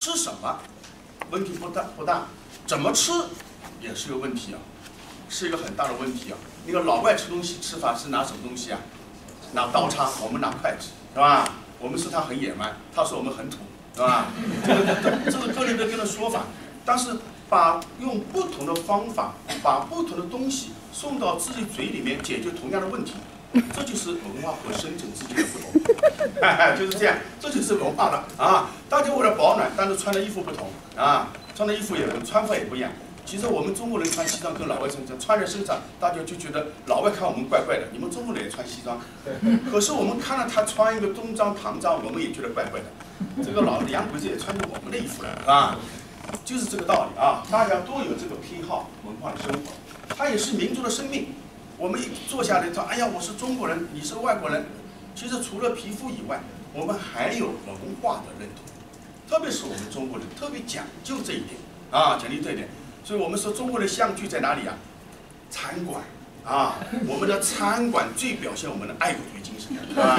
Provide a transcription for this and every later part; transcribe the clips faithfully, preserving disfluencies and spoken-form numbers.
吃什么问题不大不大，怎么吃也是个问题啊，是一个很大的问题啊。那个老外吃东西吃法是拿什么东西啊？拿刀叉，我们拿筷子，是吧？我们说他很野蛮，他说我们很土，是吧？这个这个个人的个人说法，但是把用不同的方法，把不同的东西送到自己嘴里面，解决同样的问题。 这就是文化和生存之间的不同，就是这样，这就是文化了啊！大家为了保暖，但是穿的衣服不同啊，穿的衣服也穿法也不一样。其实我们中国人穿西装跟老外穿穿在身上，大家就觉得老外看我们怪怪的，你们中国人也穿西装，可是我们看到他穿一个东装唐装，我们也觉得怪怪的。这个老洋鬼子也穿着我们的衣服了啊，就是这个道理啊！大家都有这个偏好，文化的生活，它也是民族的生命。 我们一坐下来说，哎呀，我是中国人，你是外国人。其实除了皮肤以外，我们还有文化的认同，特别是我们中国人特别讲究这一点啊，讲究这一点。所以我们说中国人相聚在哪里啊？餐馆啊，我们的餐馆最表现我们的爱国主义精神啊。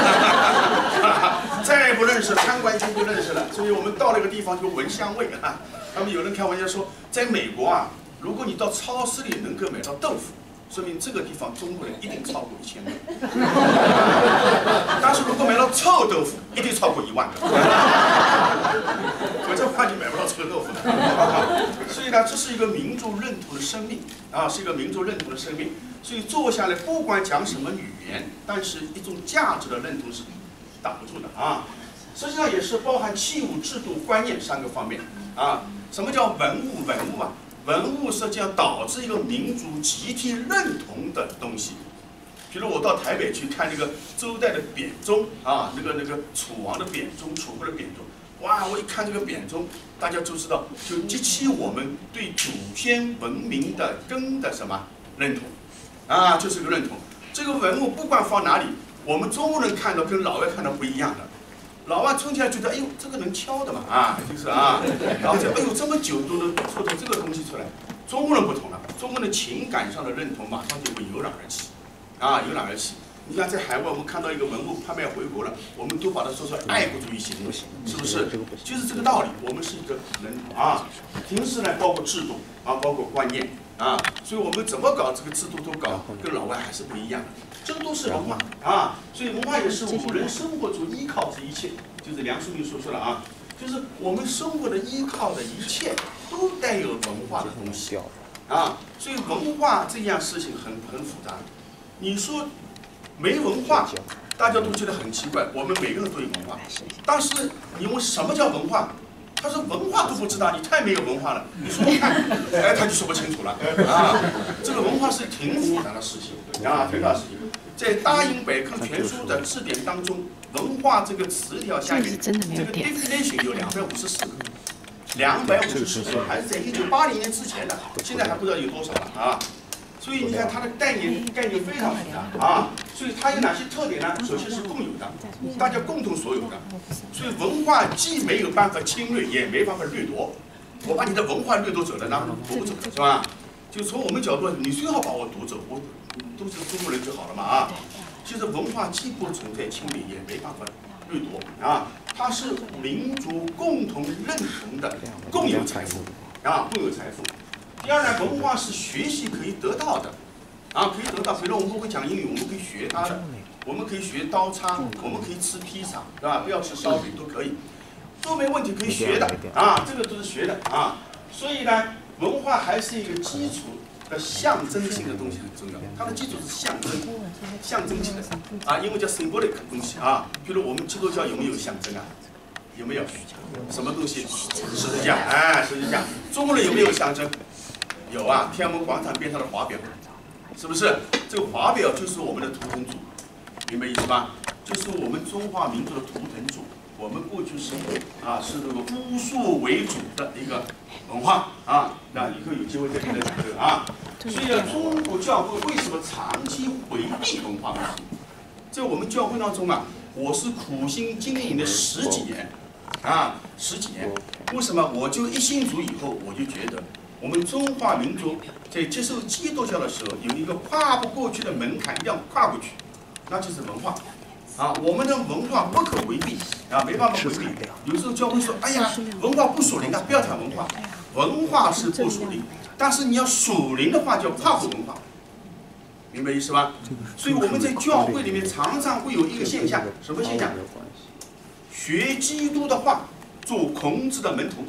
再不认识餐馆就不认识了，所以我们到那个地方就闻香味啊。他们有人开玩笑说，在美国啊，如果你到超市里能够买到豆腐。 说明这个地方中国人一定超过一千个，但是如果买到臭豆腐，一定超过一万个。否则的话，你买不到臭豆腐的。所以呢，这是一个民族认同的生命啊，是一个民族认同的生命。所以坐下来，不管讲什么语言，但是一种价值的认同是挡不住的啊。实际上也是包含器物、制度、观念三个方面啊。什么叫文物？文物啊？ 文物实际上导致一个民族集体认同的东西，比如我到台北去看那个周代的匾钟啊，那个那个楚王的匾钟、楚国的匾钟，哇！我一看这个匾钟，大家就知道，就激起我们对祖先文明的根的什么认同啊，就是个认同。这个文物不管放哪里，我们中国人看到跟老外看到不一样的。 老外冲起来觉得，哎呦，这个能敲的嘛啊，就是啊，然后就哎呦，这么久都能做出这个东西出来。中国人不同了，中国人情感上的认同马上就会油然而起，啊，油然而起。你看在海外，我们看到一个文物拍卖回国了，我们都把它说成爱国主义行为，是不是？就是这个道理。我们是一个人啊，平时呢，包括制度啊，包括观念啊，所以我们怎么搞这个制度都搞跟老外还是不一样的。 这个都是文化啊，所以文化也是我们人生活中依靠这一切，就是梁漱溟说出了啊，就是我们生活的依靠的一切都带有文化的东西啊，所以文化这样事情很很复杂。你说没文化，大家都觉得很奇怪，我们每个人都有文化，但是你问什么叫文化？ 他说文化都不知道，你太没有文化了。你说说看，哎，他就说不清楚了啊。这个文化是挺复杂的事情啊，挺复杂的事情。在大英百科全书的字典当中，文化这个词条下面，这个 definition 有两百五十四个，两百五十四个，还是在一九八零年之前的，现在还不知道有多少了啊。所以你看它的概念概念非常复杂啊。所以它有哪些特点呢？首先是共有的，大家共同所有的。 所以文化既没有办法侵略，也没办法掠夺。我把你的文化掠夺走了，然后夺走了，是吧？就从我们角度，你最好把我夺走，我都是中国人就好了嘛啊！其实文化既不存在侵略，也没办法掠夺啊，它是民族共同认同的共有财富啊，共有财富。第二呢，文化是学习可以得到的啊，可以得到。比如我们会讲英语，我们可以学它的。 我们可以学刀叉，我们可以吃披萨，是吧？不要吃烧饼都可以，都没问题，可以学的啊，这个都是学的啊。所以呢，文化还是一个基础的象征性的东西很重要，它的基础是象征，象征性的啊，因为叫 symbolic 的东西啊。比如我们基督教有没有象征啊？有没有？什么东西？十字架，哎，十字架。中国人有没有象征？有啊，天安门广场边上的华表，是不是？这个华表就是我们的图腾主。 明白意思吧？就是我们中华民族的图腾主，我们过去是啊是这个巫术为主的一个文化啊。那以后有机会再跟大家讲这个啊。所以呢，中国教会为什么长期回避文化问题？在我们教会当中啊，我是苦心经营了十几年啊，十几年。为什么？我就一信主以后，我就觉得我们中华民族在接受基督教的时候，有一个跨不过去的门槛，一定要跨过去。 那就是文化，啊，我们的文化不可回避， 啊，没办法回避。有时候教会说，哎呀，文化不属灵啊，不要谈文化。文化是不属灵，但是你要属灵的话，叫跨国文化，明白意思吧？所以我们在教会里面常常会有一个现象，什么现象？学基督的话，做孔子的门徒。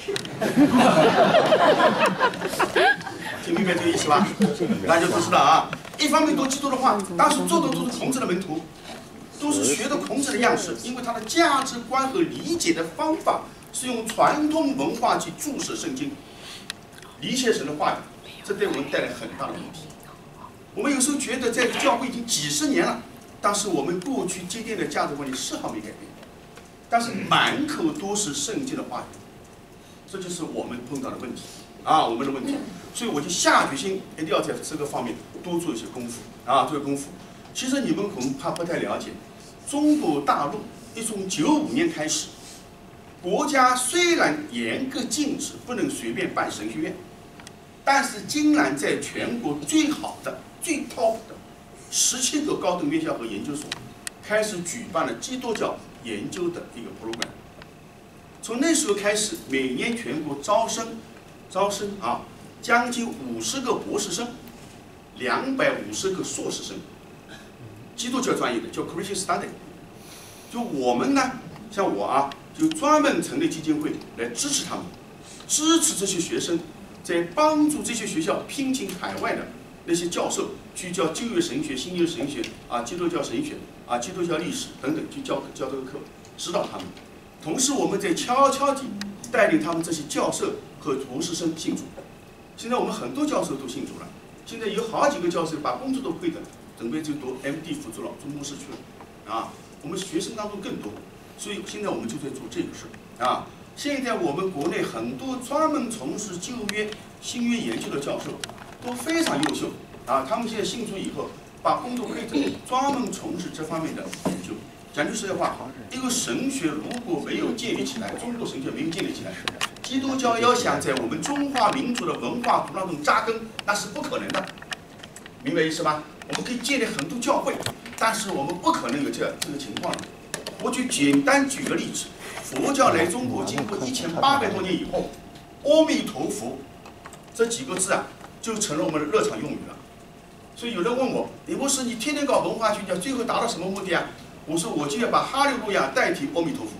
听明白这个意思吧？大家都知道啊。一方面读基督的话，但是做的都是孔子的门徒，都是学的孔子的样式，因为他的价值观和理解的方法是用传统文化去注释圣经，理解神的话语，这对我们带来很大的问题。我们有时候觉得在教会已经几十年了，但是我们过去接电的价值观念丝毫没改变，但是满口都是圣经的话语，这就是我们碰到的问题啊，我们的问题。所以我就下决心一定要在这个方面多做一些功夫啊，做功夫。其实你们恐怕不太了解，中国大陆一从九五年开始，国家虽然严格禁止不能随便办神学院，但是竟然在全国最好的、最 top 的十七个高等院校和研究所，开始举办了基督教研究的一个 program。从那时候开始，每年全国招生，招生啊。将近五十个博士生，两百五十个硕士生，基督教专业的叫 Christian Study。就我们呢，像我啊，就专门成立基金会来支持他们，支持这些学生，在帮助这些学校聘请海外的那些教授去教旧约神学、新约神学啊、基督教神学啊、基督教历史等等，去教教这个课，指导他们。同时，我们在悄悄地带领他们这些教授和博士生信主。现在我们很多教授都信主了，现在有好几个教授把工作都亏的，准备就读 M D 辅助了，中牧师去了，啊，我们学生当中更多，所以现在我们就在做这个事啊。现在我们国内很多专门从事旧约、新约研究的教授都非常优秀啊，他们现在信主以后，把工作亏着，专门从事这方面的研究。讲句实在话，一个神学如果没有建立起来，中国神学没有建立起来，基督教要想在我们中华民族的文化土壤中扎根，那是不可能的，明白意思吧？我们可以建立很多教会，但是我们不可能有这这个情况。我就简单举个例子，佛教来中国经过一千八百多年以后，阿弥陀佛这几个字啊，就成了我们的日常用语了。所以有人问我，李博士，你天天搞文化宣教，最后达到什么目的啊？我说我就要把哈利路亚代替阿弥陀佛。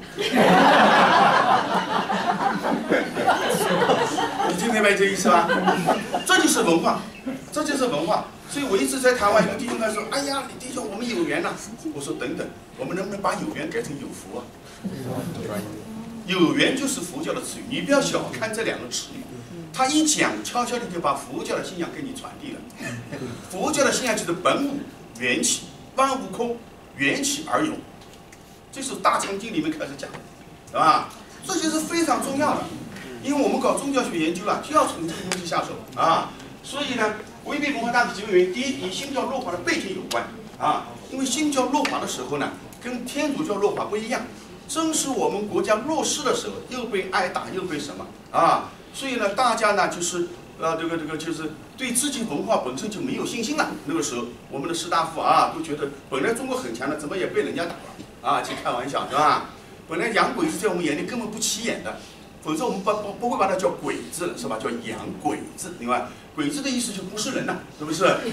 你听明白这意思吧？这就是文化，这就是文化。所以我一直在台湾，有弟兄他说：“哎呀，弟兄，我们有缘呐、啊。”我说：“等等，我们能不能把有缘改成有福啊？”有缘就是佛教的词语，你不要小看这两个词语。他一讲，悄悄地就把佛教的信仰给你传递了。佛教的信仰就是本无缘起，万物空。缘起而有，这是《大藏经》里面开始讲的，是吧？这就是非常重要的，因为我们搞宗教学研究啊，就要从这个东西下手啊。所以呢，违背文化大体几个原因：第一，与新教落法的背景有关啊，因为新教落法的时候呢，跟天主教落法不一样，正是我们国家弱势的时候，又被挨打，又被什么啊？所以呢，大家呢就是。呃，这个这个就是对自己文化本身就没有信心了。那个时候，我们的士大夫啊都觉得，本来中国很强的，怎么也被人家打了啊？去开玩笑，是吧？本来洋鬼子在我们眼里根本不起眼的，否则我们不不不会把它叫鬼子，是吧？叫洋鬼子，另外，鬼子的意思就不是人呐，是不是？这个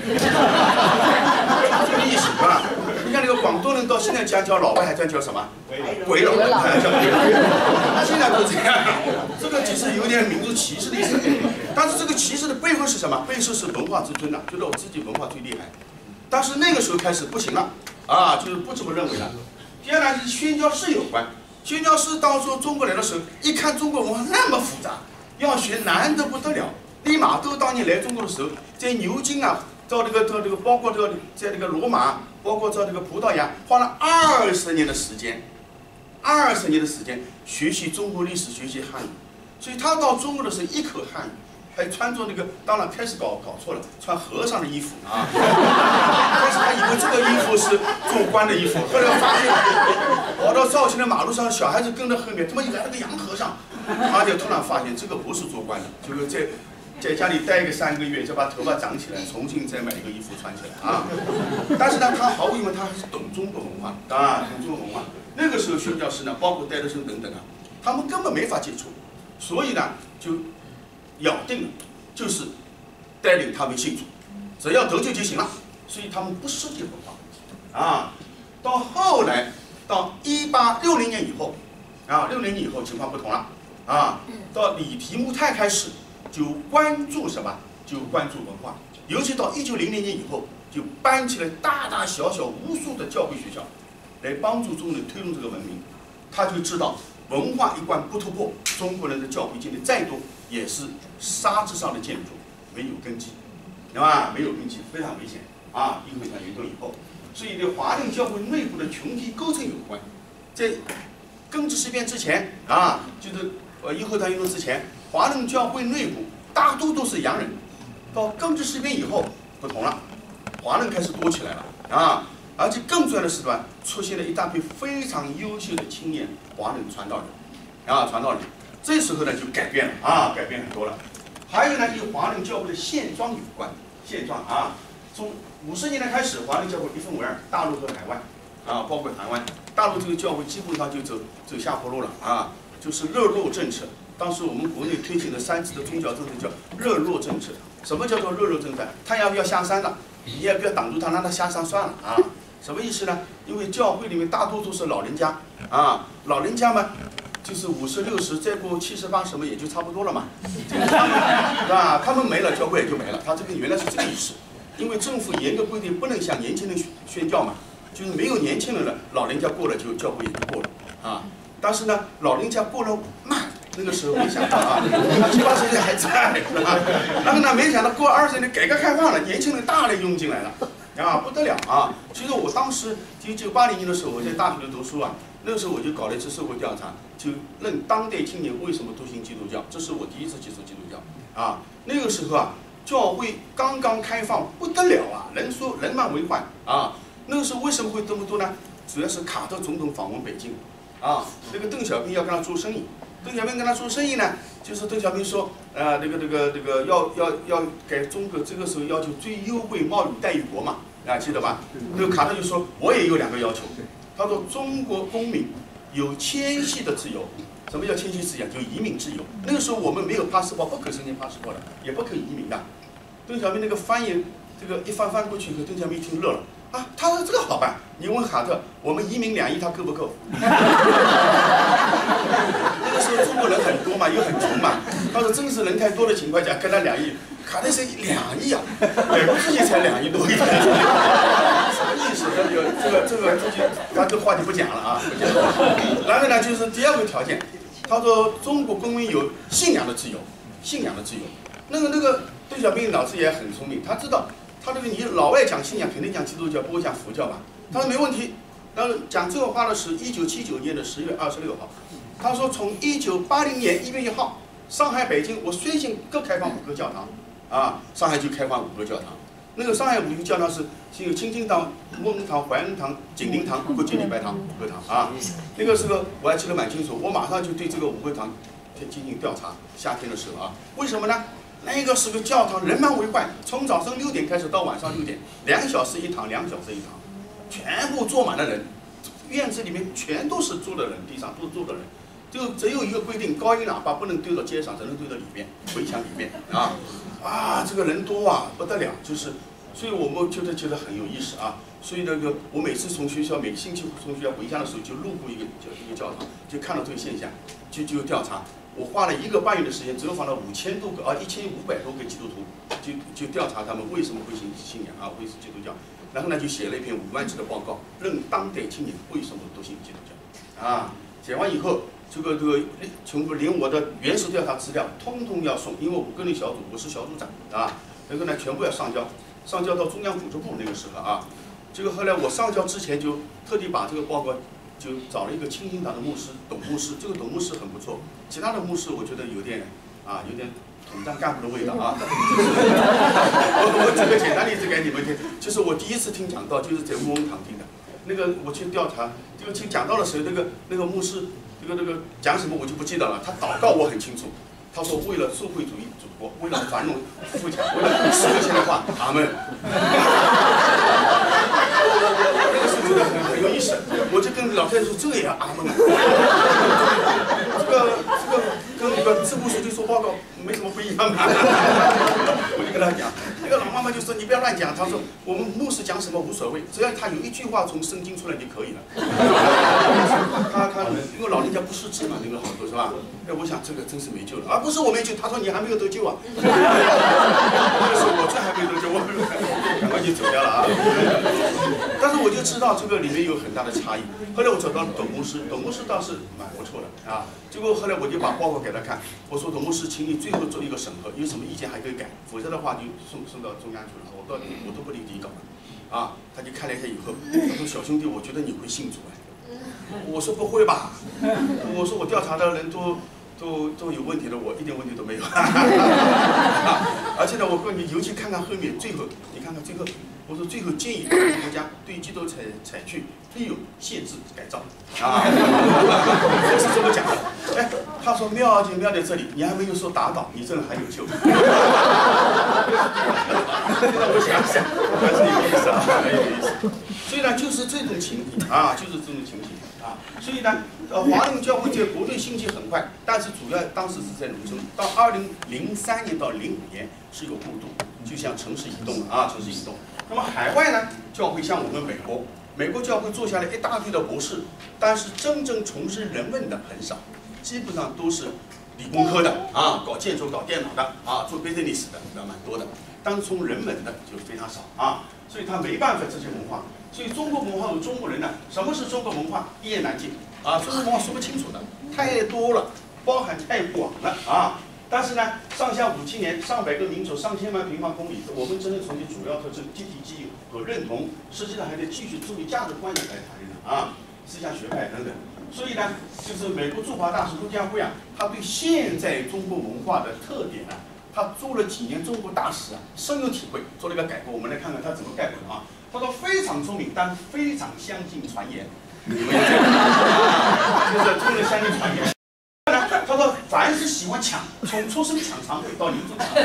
意思，是吧？你看那个广东人到现在讲叫老外还叫叫什么？鬼佬，叫鬼佬，现在都这样。这个其实有点民族歧视的意思。但是这个歧视的背后是什么？背后是文化自尊呐、啊，觉得我自己文化最厉害。但是那个时候开始不行了，啊，就是不这么认为了。第二呢，是宣教士有关。宣教士到时候中国来的时候，一看中国文化那么复杂，要学难得不得了。利玛窦当年来中国的时候，在牛津啊，到这个到这个，包括这个在这个罗马，包括到这个葡萄牙，花了二十年的时间，二十年的时间学习中国历史，学习汉语。所以他到中国的时候一口汉语。还穿着那个，当然开始搞搞错了，穿和尚的衣服啊。开始还以为这个衣服是做官的衣服，后来发现跑到肇庆的马路上，小孩子跟在后面，他妈来了个洋和尚，他就突然发现这个不是做官的，就是在在家里待个三个月，就把头发长起来，重新再买一个衣服穿起来啊。但是呢，他毫无疑问，他还是懂中国文化啊，懂中国文化。 那个时候宣教士呢，包括戴德生等等啊，他们根本没法接触，所以呢就咬定了，就是带领他们信主，只要得救就行了，所以他们不涉及文化问题啊。到后来，到一八六零年以后，啊，六零年以后情况不同了啊。到李提穆泰开始就关注什么？就关注文化，尤其到一九零零年以后，就搬起来大大小小无数的教会学校，来帮助中国人推动这个文明。他就知道文化一关不突破，中国人的教会建立再多，也是沙子上的建筑，没有根基，对吧？没有根基，非常危险啊！义和团运动以后。所以对华人教会内部的群体构成有关，在庚子事变之前啊，就是呃义和团运动之前，华人教会内部大多都是洋人，到庚子事变以后不同了，华人开始多起来了啊，而且更重要的是吧，出现了一大批非常优秀的青年华人传道人啊，传道人，这时候呢就改变了啊，改变很多了。还有呢，与华人教会的现状有关，现状啊。从五十年代开始，华人教会一分为二，大陆和海外，啊，包括台湾。大陆这个教会基本上就走走下坡路了啊，就是热络政策。当时我们国内推行的三次的宗教政策叫热络政策。什么叫做热络政策？他要不要下山了，你也不要挡住他，让他下山算了啊。什么意思呢？因为教会里面大多数是老人家啊，老人家嘛，就是五十六十，再过七十八十嘛，也就差不多了嘛。这个他们啊，他们没了，教会也就没了。他这个原来是这个意思。因为政府严格规定不能向年轻人宣教嘛，就是没有年轻人了，老人家过了就教会也就过了啊。但是呢，老人家过了慢，那个时候没想到啊，七八十岁还在是吧？然后呢，没想到过二十年改革开放了，年轻人大量涌进来了，啊不得了啊！其实我当时一九八零年的时候，我在大学里读书啊，那个时候我就搞了一次社会调查，就论当代青年为什么笃信基督教，这是我第一次接触基督教啊。那个时候啊。教会刚刚开放不得了啊，人说人满为患啊。那个时候为什么会这么多呢？主要是卡特总统访问北京，啊，那个邓小平要跟他做生意。邓小平跟他做生意呢，就是邓小平说，呃，那个那个那个要要要给中国这个时候要求最优惠贸易待遇国嘛，啊，记得吧？那个卡特就说，我也有两个要求。他说中国公民有迁徙的自由。什么叫迁徙自由？就移民自由。那个时候我们没有 passport， 不可申请 passport 的，也不可以移民的。邓小平那个翻译，这个一翻翻过去以后，邓小平一听乐了啊，他说这个好办。你问卡特，我们移民两亿，他够不够？那个时候中国人很多嘛，又很穷嘛。他说真是人太多的情况下，跟他两亿，卡特是两亿啊，对，自己才两亿多一点。什么意思？这个这个这个这就他这话就不讲了啊，不讲了。然后呢，就是第二个条件。他说中国公民有信仰的自由，信仰的自由。那个那个邓小平脑子也很聪明，他知道他这个你老外讲信仰肯定讲基督教，不会讲佛教吧？他说没问题。然后讲这个话的是一九七九年的十月二十六号。他说从一九八零年一月一号，上海、北京我宣信各开放五个教堂，啊，上海就开放五个教堂。那个上海五个教堂是是有清经堂、牧恩堂、怀恩堂、景灵堂、国际礼拜堂五个堂啊。那个时候我还记得蛮清楚，我马上就对这个五个堂进行调查。夏天的时候啊，为什么呢？那个是个教堂，人满为患，从早上六点开始到晚上六点，两小时一堂，两小时一堂，全部坐满了人，院子里面全都是坐的人，地上都是坐的人。就只有一个规定，高音喇叭不能丢到街上，只能丢到里面围墙里面啊啊，这个人多啊，不得了，就是，所以我们觉得觉得很有意思啊。所以那个我每次从学校每个星期从学校回家的时候，就路过一个一个教堂，就看到这个现象，就就调查。我花了一个半月的时间，只有访了五千多个啊，一千五百多个基督徒，就就调查他们为什么会信信仰啊，会是基督教。然后呢，就写了一篇五万字的报告，论当代青年为什么笃信基督教啊。写完以后。这个这个全部连我的原始调查资料通通要送，因为我个人小组我是小组长啊，那个呢全部要上交，上交到中央组织部那个时候啊，这个后来我上交之前就特地把这个报告就找了一个清心堂的牧师董牧师，这个董牧师很不错，其他的牧师我觉得有点啊有点统战干部的味道啊。我我举个简单例子给你们听，就是我第一次听讲道就是在牧恩堂听的，那个我去调查，这个听讲道的时候，那个那个牧师。这个这个讲什么我就不记得了，他祷告我很清楚，他说为了社会主义祖国，为了繁荣富强，为了实现的话，阿门。我我我那个时候觉得很很有意意思。我就跟老太太说，这个也要阿蒙啊。这个这个跟那个支部书记说报告没什么不一样啊。我就跟他讲，那个老妈妈就说你不要乱讲，她说我们牧师讲什么无所谓，只要他有一句话从圣经出来就可以了。他他因为老人家不识字嘛，那个好多是吧？哎，我想这个真是没救了，而、啊、不是我没救，他说你还没有得救啊。就是我这还没得救，我赶快就走掉了啊。但是我就知道这个里面有很大的差异。后来我找到董牧师，董牧师倒是蛮不错的啊。结果后来我就把报告给他看，我说董牧师，请你最后做一个审核，有什么意见还可以改，否则的话就送送到中央去了。我到我都不立即搞啊。他就看了一下以后，他说小兄弟，我觉得你会信主哎。我说不会吧，我说我调查的人都都都有问题的，我一点问题都没有。而且呢，我说你尤其看看后面最后，你看看最后，我说最后建议国家对基督采采取非有限制改造啊，我是这么讲的。哎，他说妙就妙在这里，你还没有说打倒，你这人还有救。现在我想想，还是有意思啊，很有意思。所以呢，就是这种情形啊，就是这种情形啊。所以呢，呃，华人教会这个国内兴起很快，但是主要当时是在农村。到二零零三年到零五年是一个过渡，就像城市移动了啊，城市移动。那么海外呢，教会像我们美国，美国教会做下来一大堆的博士，但是真正从事人文的很少，基本上都是理工科的啊，搞建筑、搞电脑的啊，做 business 的那蛮多的，但是从人文的就非常少啊，所以他没办法这些文化。所以中国文化有中国人呢，什么是中国文化？一言难尽啊，中国文化说不清楚的，太多了，包含太广了啊。但是呢，上下五千年，上百个民族，上千万平方公里，我们真正从其主要特征、集体记忆和认同，实际上还得继续注意价值观念来谈的啊，思想学派等等。所以呢，就是美国驻华大使陆家辉啊，他对现在中国文化的特点啊，他做了几年中国大使啊，深有体会，做了一个概括。我们来看看他怎么概括的啊。他说非常聪明，但非常相信传言。你们也这样，就是真的相信传言。他说凡是喜欢抢，从出生抢常委到临终抢常委，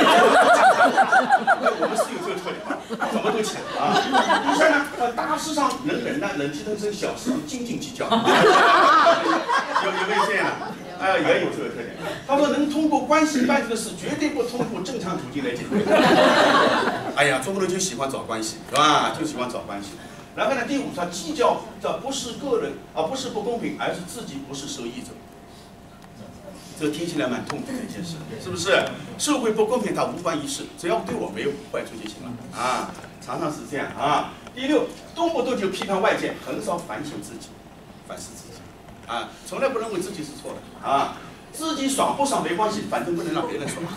我们是有这个特点，怎么都抢啊。第三呢，呃，大事上能忍耐，忍气吞声；小事上斤斤计较。有有没有这样的？啊、呃，也有这个特点。他说能通过关系办这个事，绝对不通过正常途径来解决。哎呀，中国人就喜欢找关系，是吧？就喜欢找关系。然后呢，第五，他计较这不是个人，而、啊、不是不公平，而是自己不是受益者。这听起来蛮痛苦的一件事，是不是？社会不公平，他无关一事，只要对我没有坏处就行了啊，常常是这样啊。第六，动不动就批判外界，很少反省自己，反思自己啊，从来不认为自己是错的啊，自己爽不爽没关系，反正不能让别人爽。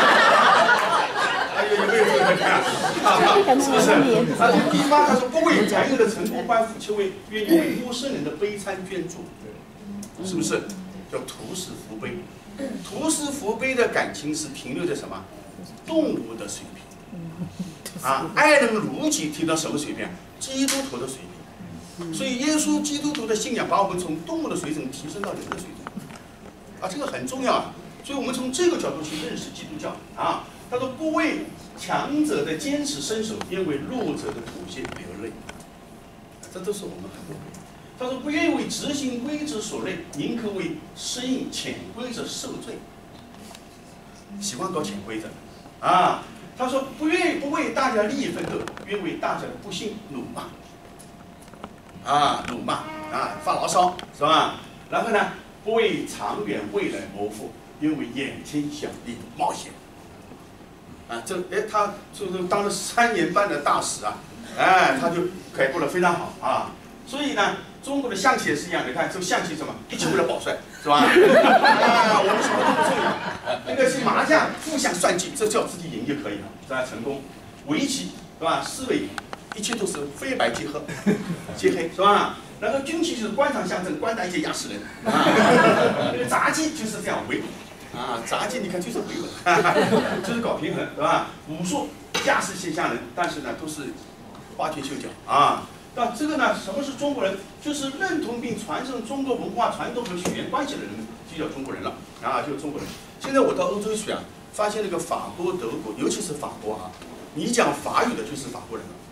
哎，有没有这个看？是不是？啊，第八，他说不为才有的成功欢呼，却为愿意为陌生人的悲惨捐助，是不是？叫徒是福悲，徒是福悲的感情是停留在什么动物的水平啊？爱人如己提到什么水平？基督徒的水平。所以耶稣基督徒的信仰把我们从动物的水准提升到人的水准啊，这个很重要啊。所以我们从这个角度去认识基督教啊。他说不为强者的坚持伸手，因为弱者的妥协流泪，这都是我们很多。他说不愿意为执行规则所累，宁可为适应潜规则受罪。喜欢搞潜规则，啊，他说不愿意不为大家利益奋斗，愿为大家的不幸辱骂，啊，辱骂啊，发牢骚是吧？然后呢，不为长远未来谋福，愿为眼前小利冒险。啊，这哎，他就是当了三年半的大使啊，哎，他就概括得非常好啊。所以呢，中国的象棋也是一样的，你看这个象棋什么，一直为了保帅，是吧？啊，我们什么都不重要。那个是麻将，互相算计，这叫自己赢就可以了，是吧？成功。围棋，是吧？思维，一切都是非白即黑，即黑，是吧？然后军棋就是官场相争，官打一架压死人。啊，那个杂技就是这样围。啊，杂技你看就是维稳，就是搞平衡，对吧？武术架势些吓人，但是呢都是花拳绣脚啊。那这个呢，什么是中国人？就是认同并传承中国文化传统和血缘关系的人，就叫中国人了啊，就是中国人。现在我到欧洲去啊，发现那个法国、德国，尤其是法国啊，你讲法语的就是法国人了，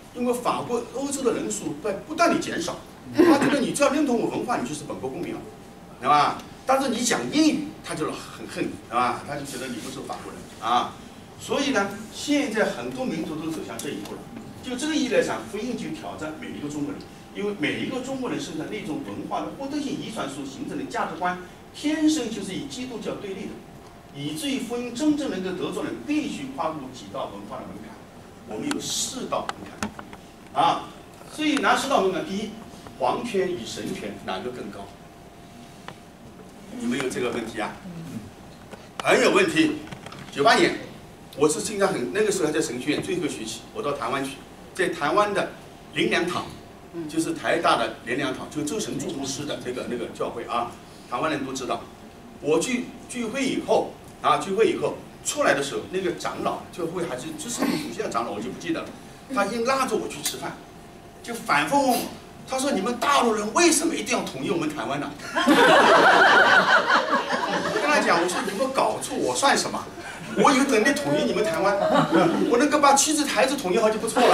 因为法国、欧洲的人数在不断的减少，他觉得你只要认同我文化，你就是本国公民了，对吧？但是你讲英语，他就很恨你，对吧？他就觉得你不是法国人啊。所以呢，现在很多民族都走向这一步了。就这个意义来讲，福音就挑战每一个中国人，因为每一个中国人身上那种文化的获得性遗传所形成的价值观，天生就是与基督教对立的，以至于福音真正能够得着人，必须跨过几道文化的门槛。我们有四道门槛，啊，所以哪四道门槛？第一，皇权与神权哪个更高？有没有这个问题啊？很有问题。九八年，我是经常很那个时候还在神学院最后学期，我到台湾去，在台湾的灵粮堂，就是台大的灵粮堂，就周神助牧师的这个那个教会啊，台湾人都知道。我去聚会以后啊，聚会以后出来的时候，那个长老教会还是就是主席的长老，我就不记得了，他已经拉着我去吃饭，就反复问我。他说：“你们大陆人为什么一定要统一我们台湾呢？”我跟他讲，我说：“你们搞错，我算什么？我有能力统一你们台湾，我能够把妻子孩子统一好就不错了。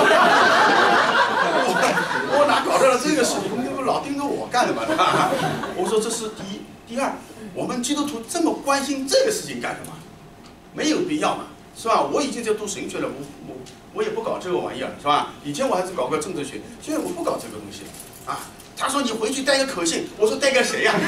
我我哪搞到了这个事情？你们老盯着我干的嘛？我说这是第一，第二，我们基督徒这么关心这个事情干什么？没有必要嘛，是吧？我已经在读神学了，我我我也不搞这个玩意儿，是吧？以前我还是搞过政治学，现在我不搞这个东西了。”啊，他说你回去带个可信，我说带个谁呀、啊？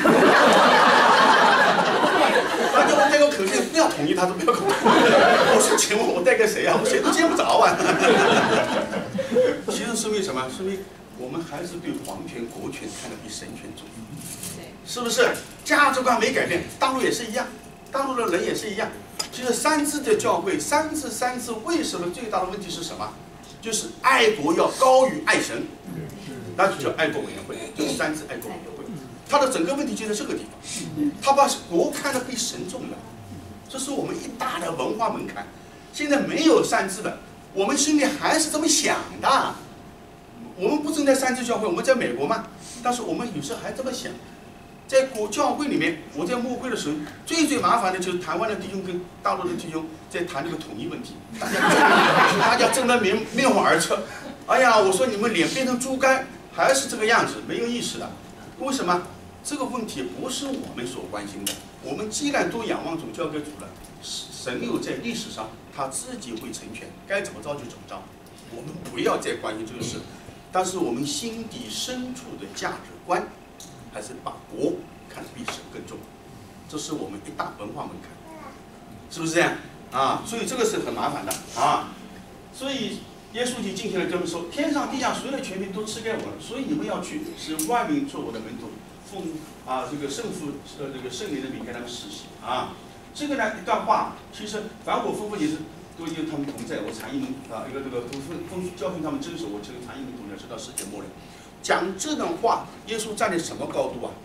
他叫我带个可信，不要统一，他说不要统一。我说请问我带个谁呀、啊？我谁都见不着啊。其实说明什么？说明我们还是对皇权、国权看得比神权重，是不是？价值观没改变，大陆也是一样，大陆的人也是一样。其实三自的教会，三自三自为什么最大的问题是什么？就是爱国要高于爱神。那就叫爱国委员会，就是三自爱国委员会。它的整个问题就在这个地方，他把国看得比神重要，这是我们一大的文化门槛。现在没有三自了，我们心里还是这么想的。我们不正在三自教会，我们在美国嘛，但是我们有时候还这么想。在国教会里面，我在牧会的时候，最最麻烦的就是台湾的弟兄跟大陆的弟兄在谈这个统一问题，大家大家争得面面红耳赤。哎呀，我说你们脸变成猪肝。还是这个样子，没有意识的。为什么？这个问题不是我们所关心的。我们既然都仰望主、交给主了，神又在历史上他自己会成全，该怎么着就怎么着。我们不要再关心这个事。但是我们心底深处的价值观，还是把国看得比神更重。这是我们一大文化门槛，是不是这样啊？所以这个是很麻烦的啊。所以。耶稣就进行了这么说：天上地下所有的权柄都赐给我了，所以你们要去，使万民做我的门徒，奉啊这个圣父呃这个圣灵的名给他们实习啊。这个呢一段话，其实凡我夫妇也是都有他们同在，我常一门啊一个这个吩吩教训他们遵守，我这个常一门同在，直到世界末日。讲这段话，耶稣站在什么高度啊？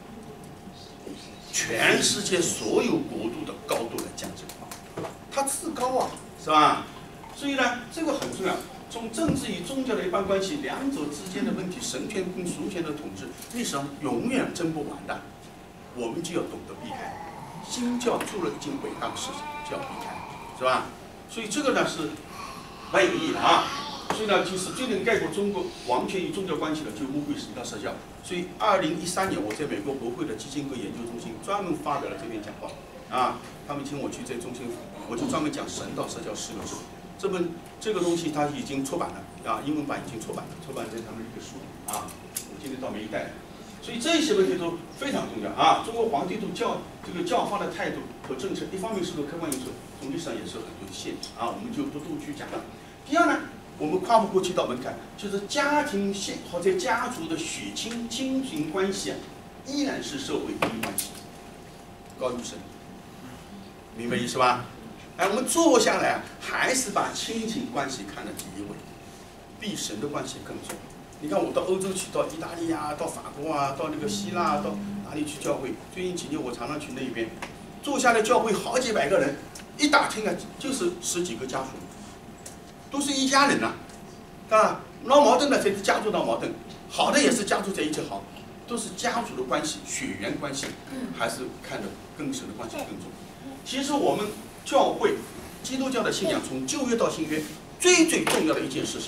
全世界所有国度的高度来讲这个话，他至高啊，是吧？所以呢，这个很重要。从政治与宗教的一般关系，两者之间的问题，神权跟俗权的统治，历史上永远争不完的。我们就要懂得避开。新教做了一件伟大的事情，就要避开，是吧？所以这个呢是蛮有意义的啊。所以呢，就是最能概括中国王权与宗教关系的，就牧会十大社教。所以二零一三年，我在美国国会的基金会研究中心专门发表了这篇讲话啊。他们请我去在中心，我就专门讲神道社教四个字。这本这个东西它已经出版了啊，英文版已经出版了，出版在他们一个书啊，我今天倒没带。所以这些问题都非常重要啊。中国皇帝对教这个教化的态度和政策，一方面是个客观因素，从历史上也是有很多的限制啊，我们就不多去讲了。第二呢，我们跨不过七道门槛，就是家庭性或者家族的血亲亲情关系啊，依然是社会第一关系，高于神，明白意思吧？哎，我们坐下来啊，还是把亲情关系看得第一位，比神的关系更重。你看，我到欧洲去，到意大利啊，到法国啊，到那个希腊、啊，到哪里去教会？最近几年我常常去那边，坐下来教会好几百个人，一打听啊，就是十几个家属，都是一家人呐、啊，啊，闹矛盾的才是家族闹矛盾，好的也是家族在一起好，都是家族的关系、血缘关系，还是看得跟神的关系更重。其实我们教会基督教的信仰从旧约到新约，最最重要的一件事情，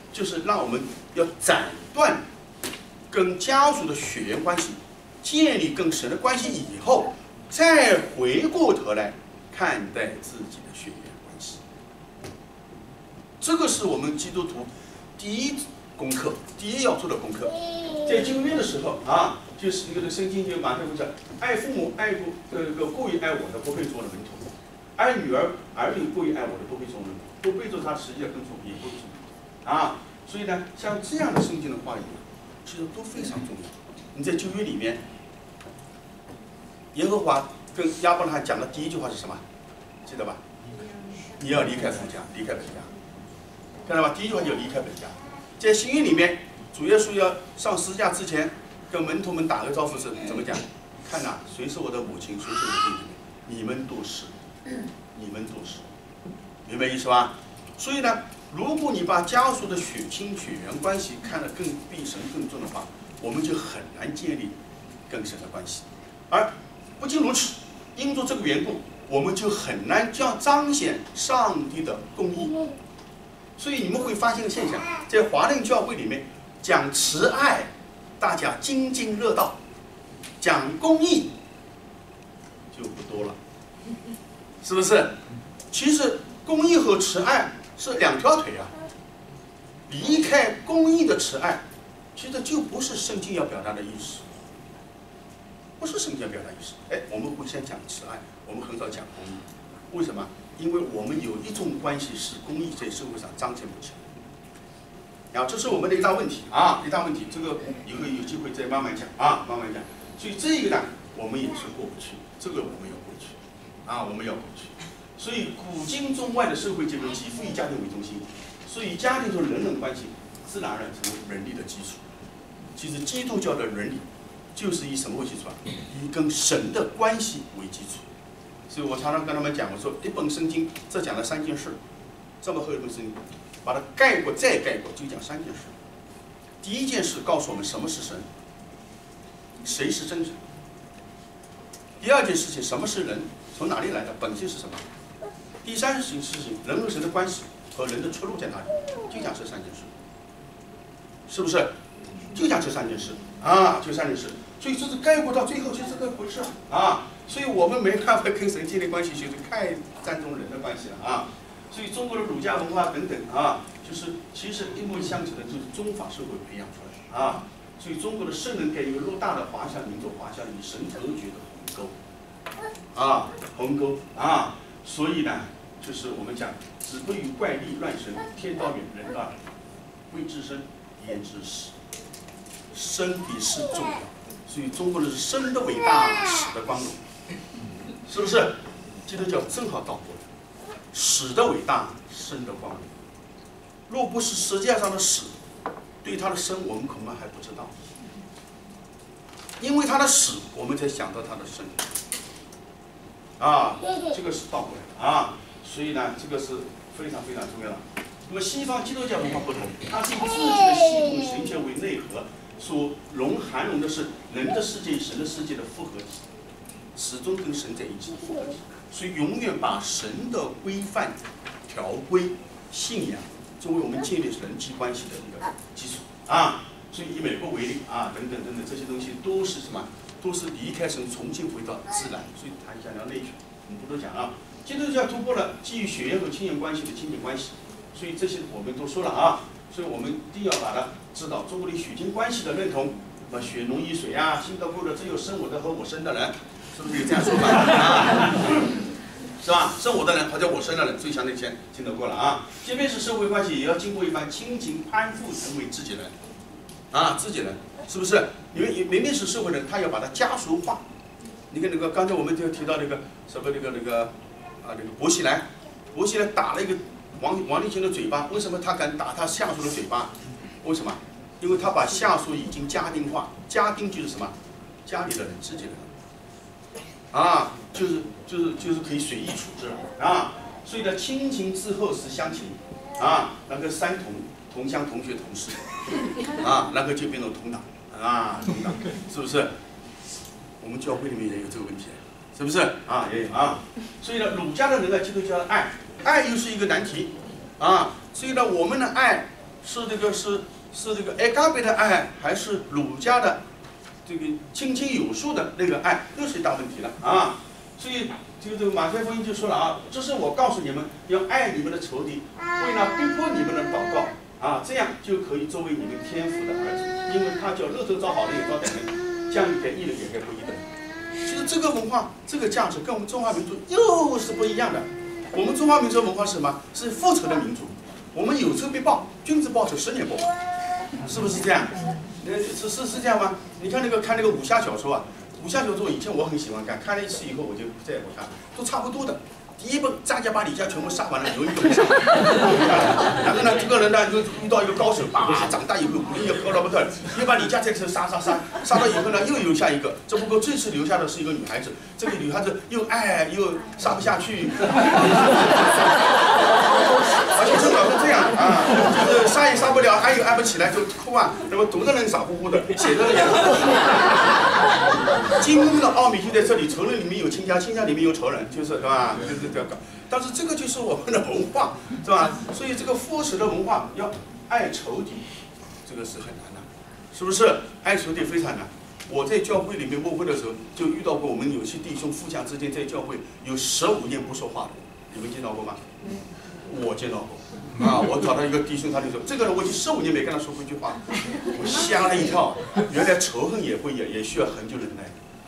就是让我们要斩断跟家属的血缘关系，建立跟神的关系以后，再回过头来看待自己的血缘关系。这个是我们基督徒第一功课，第一要做的功课。在旧约的时候啊，就是一个圣经就马太福音讲，爱父母爱不这个过于爱我的，不配做我的门徒；爱女儿儿女过于爱我的，不配做门徒，不配做他实际的跟从，也不配做门徒啊。所以呢，像这样的圣经的话语，其实都非常重要。你在旧约里面，耶和华跟亚伯拉罕讲的第一句话是什么？记得吧？你要离开父家，离开本家，看到吧？第一句话就离开本家。在新约里面，主耶稣要上十字架之前，跟门徒们打个招呼是怎么讲？看呐、啊，谁是我的母亲，谁是我的弟弟？你们都是，你们都是，明白意思吧？所以呢，如果你把家属的血亲血缘关系看得更比神更重的话，我们就很难建立跟神的关系。而不仅如此，因着这个缘故，我们就很难将彰显上帝的公义。所以你们会发现个现象，在华人教会里面讲慈爱，大家津津乐道；讲公义就不多了，是不是？其实公义和慈爱是两条腿啊。离开公义的慈爱，其实就不是圣经要表达的意思，不是圣经要表达意思。哎，我们会先讲慈爱，我们很少讲公义，为什么？因为我们有一种关系是公益在社会上彰显不起来，然后这是我们的一大问题啊，一大问题。这个以后有机会再慢慢讲啊，慢慢讲。所以这个呢，我们也是过不去，这个我们要过去啊，我们要过去。所以古今中外的社会结构几乎以家庭为中心，所以家庭中人伦关系自然而然成为伦理的基础。其实基督教的伦理就是以什么为基础啊？以跟神的关系为基础。所以我常常跟他们讲，我说一本圣经这讲了三件事，这么厚一本圣经，把它概括再概括，就讲三件事。第一件事告诉我们什么是神，谁是真神。第二件事情，什么是人，从哪里来的，本性是什么。第三件事情，人和神的关系和人的出路在哪里，就讲这三件事，是不是？就讲这三件事啊，就三件事。所以这是概括到最后就是这个回事啊。所以我们没办法跟神建立关系，就是太占重人的关系了啊。所以中国的儒家文化等等啊，就是其实一脉相承的，就是宗法社会培养出来的啊。所以中国的圣人该有偌大的华夏民族，华夏与神隔绝的鸿沟啊，鸿沟啊。所以呢，就是我们讲，子不语怪力乱神，天道远，人道远，未知生，焉知死？生比死重要。所以中国人是生的伟大，死的光荣。是不是？基督教正好倒过来，死的伟大，生的光荣。若不是世界上的死，对他的生我们恐怕还不知道。因为他的死，我们才想到他的生。啊，这个是倒过来的啊。所以呢，这个是非常非常重要的。那么西方基督教文化不同，它是以自己的系统神学为内核，所融含容的是人的世界与神的世界的复合体。始终跟神在一起，所以永远把神的规范、条规、信仰作为我们建立人际关系的一个基础啊。所以以美国为例啊，等等等等，这些东西都是什么？都是离开神，重新回到自然。所以谈一下聊内学，我们不多讲啊。基督教突破了基于血缘和亲缘关系的亲密关系，所以这些我们都说了啊。所以我们一定要把它知道中国的血亲关系的认同，什么血浓于水啊，新加坡的只有生我的和我生的人。是不是有这样说法啊？是吧？生我的人或者我生的人，最强的先听得过了啊。即便是社会关系，也要经过一番亲情攀附，成为自己人啊，自己人是不是？因为明明是社会人，他要把它家属化。你看那个刚才我们就提到那个什么那个那个啊那个薄熙来，薄熙来打了一个王王立清的嘴巴，为什么他敢打他下属的嘴巴？为什么？因为他把下属已经家丁化，家丁就是什么？家里的人，自己人。啊，就是就是就是可以随意处置啊，所以呢，亲情之后是乡情啊，那个三同同乡同学同事啊，那个就变成同党啊，同党是不是？我们教会里面也有这个问题，是不是啊？也有啊，所以呢，儒家的人呢，基督教的爱，爱又是一个难题啊，所以呢，我们的爱是这个是是这个阿嘎贝的爱，还是儒家的这个亲亲有数的那个爱，又是一大问题了啊！所以这个这个马太福音就说了啊，这是我告诉你们，要爱你们的仇敌，为那逼迫你们的祷告啊，这样就可以作为你们天父的儿子，因为他叫日头照好人也照歹人，降雨给义人也给不义的人。其实这个文化、这个价值跟我们中华民族又是不一样的。我们中华民族文化是什么？是复仇的民族。我们有仇必报，君子报仇，十年不晚，是不是这样？呃，是是是这样吗？你看那个看那个武侠小说啊，武侠小说以前我很喜欢看，看了一次以后我就再也不看，都差不多的。第一本张家把李家全部杀完了，有一个没杀。然后呢，这个人呢又遇到一个高手，啊，长大以后武力又高到不得了，又把李家这个杀杀杀，杀到以后呢又留下一个，只不过这次留下的是一个女孩子，这个女孩子又爱又杀不下去，而且正好是这样啊，就是杀也杀不了，爱又爱不起来就哭啊，那么读的人傻乎乎的，写的人也。金庸的奥秘就在这里，仇人里面有亲家，亲家里面有仇人，就是是吧？就是这个。但是这个就是我们的文化，是吧？所以这个复仇的文化要爱仇敌，这个是很难的，是不是？爱仇敌非常难。我在教会里面牧会的时候，就遇到过我们有些弟兄互相之间在教会有十五年不说话的，你们见到过吗？我见到过。啊！我找到一个弟兄，他就说：“这个人我已经十五年没跟他说过一句话。”我吓了一跳，原来仇恨也会也也需要很久忍耐。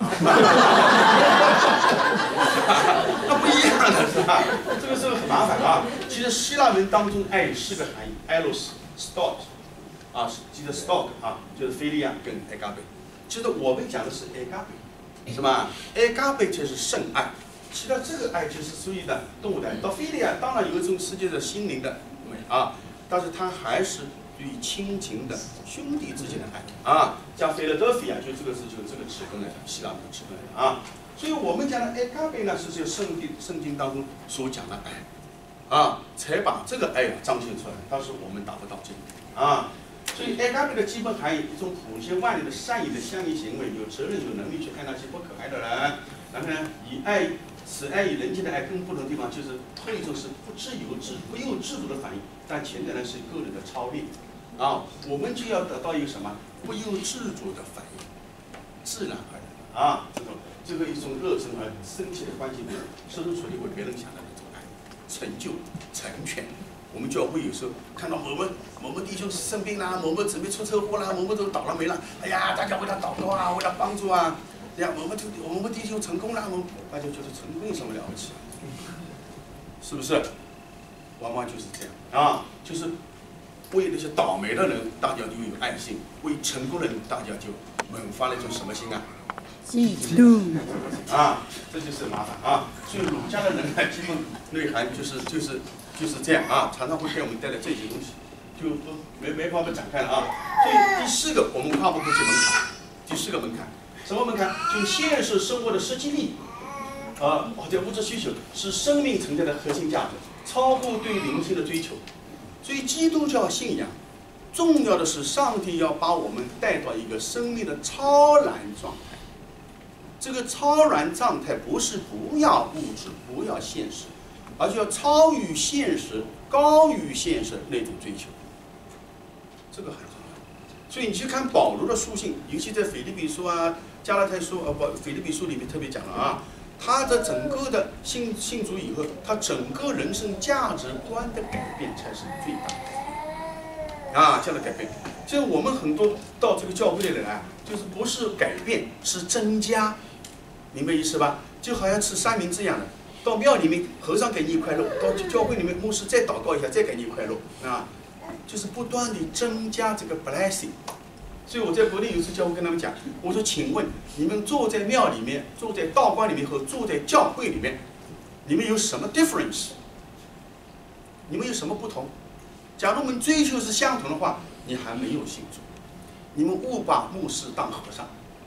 那不一样的是吧？这个是很麻烦啊。其实希腊文当中爱有四个含义 ，eros、stot， 啊，记得 stot 啊，就是菲利亚跟爱嘎贝。其实我们讲的是爱嘎贝，是吧？爱嘎贝就是圣爱。其实这个爱就是属于的动物的爱。到菲利亚当然有一种世界的心灵的。啊，但是它还是对于亲情的兄弟之间的爱啊，像菲拉德菲亚就这个是就这个词根来讲，希腊文的词根来讲啊，所以我们讲的爱嘎贝呢，是就圣经圣经当中所讲的爱啊，才把这个爱啊彰显出来，但是我们达不到这一点啊，所以爱嘎贝的基本含义，一种普贤万里的善意的相应行为，有责任有能力去爱那些不可爱的人，然后呢，以爱。此爱与人间的爱更不同的地方，就是后一种是不自由自不由自主的反应，但前者呢是个人的操练，啊，我们就要得到一个什么不由自主的反应，自然而然的啊，这种这个一种热忱和深切的关系，深处的为别人想的那种爱，成就成全。我们教会有时候看到某某某某弟兄生病啦，某某姊妹出车祸啦，某某都倒了霉了，哎呀，大家为他祷告啊，为他帮助啊。这样，我们就我们弟兄成功了，我们大家觉得成功有什么了不起？是不是？往往就是这样啊，就是为那些倒霉的人，大家就有爱心；为成功的人，大家就萌发了一种什么心啊？ 嫉妒啊，这就是麻烦啊。所以儒家的人呢，基本内涵就是就是就是这样啊，常常会给我们带来这些东西，就不没没法不展开了啊。所以第四个，我们跨不过去门槛，第四个门槛。什么门槛？就现实生活的实际利益，啊，或者物质需求是生命存在的核心价值，超过对灵性的追求。所以基督教信仰重要的是，上帝要把我们带到一个生命的超然状态。这个超然状态不是不要物质，不要现实，而是要超于现实、高于现实那种追求。这个很重要。所以你去看保罗的书信，尤其在腓立比书啊。加拉太书呃不，腓立比书里面特别讲了啊，他的整个的信信主以后，他整个人生价值观的改变才是最大的啊，这样的改变。就是我们很多到这个教会里来，就是不是改变，是增加，明白意思吧？就好像吃三明治一样的，到庙里面和尚给你一块肉，到教会里面牧师再祷告一下，再给你一块肉啊，就是不断地增加这个 blessing。所以我在国内有次教会跟他们讲，我说：“请问你们坐在庙里面、坐在道观里面和坐在教会里面，你们有什么 difference？ 你们有什么不同？假如我们追求是相同的话，你还没有信主。你们误把牧师当和尚。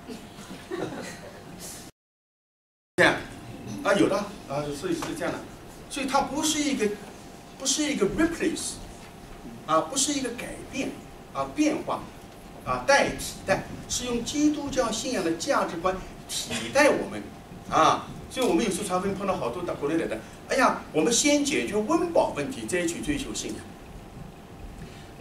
这样啊，有的啊，所以是这样的。所以它不是一个，不是一个 replace， 啊，不是一个改变啊，变化。”啊，代替代是用基督教信仰的价值观替代我们，啊，所以我们有时候常会碰到好多到国内来的，哎呀，我们先解决温饱问题，再去追求信仰。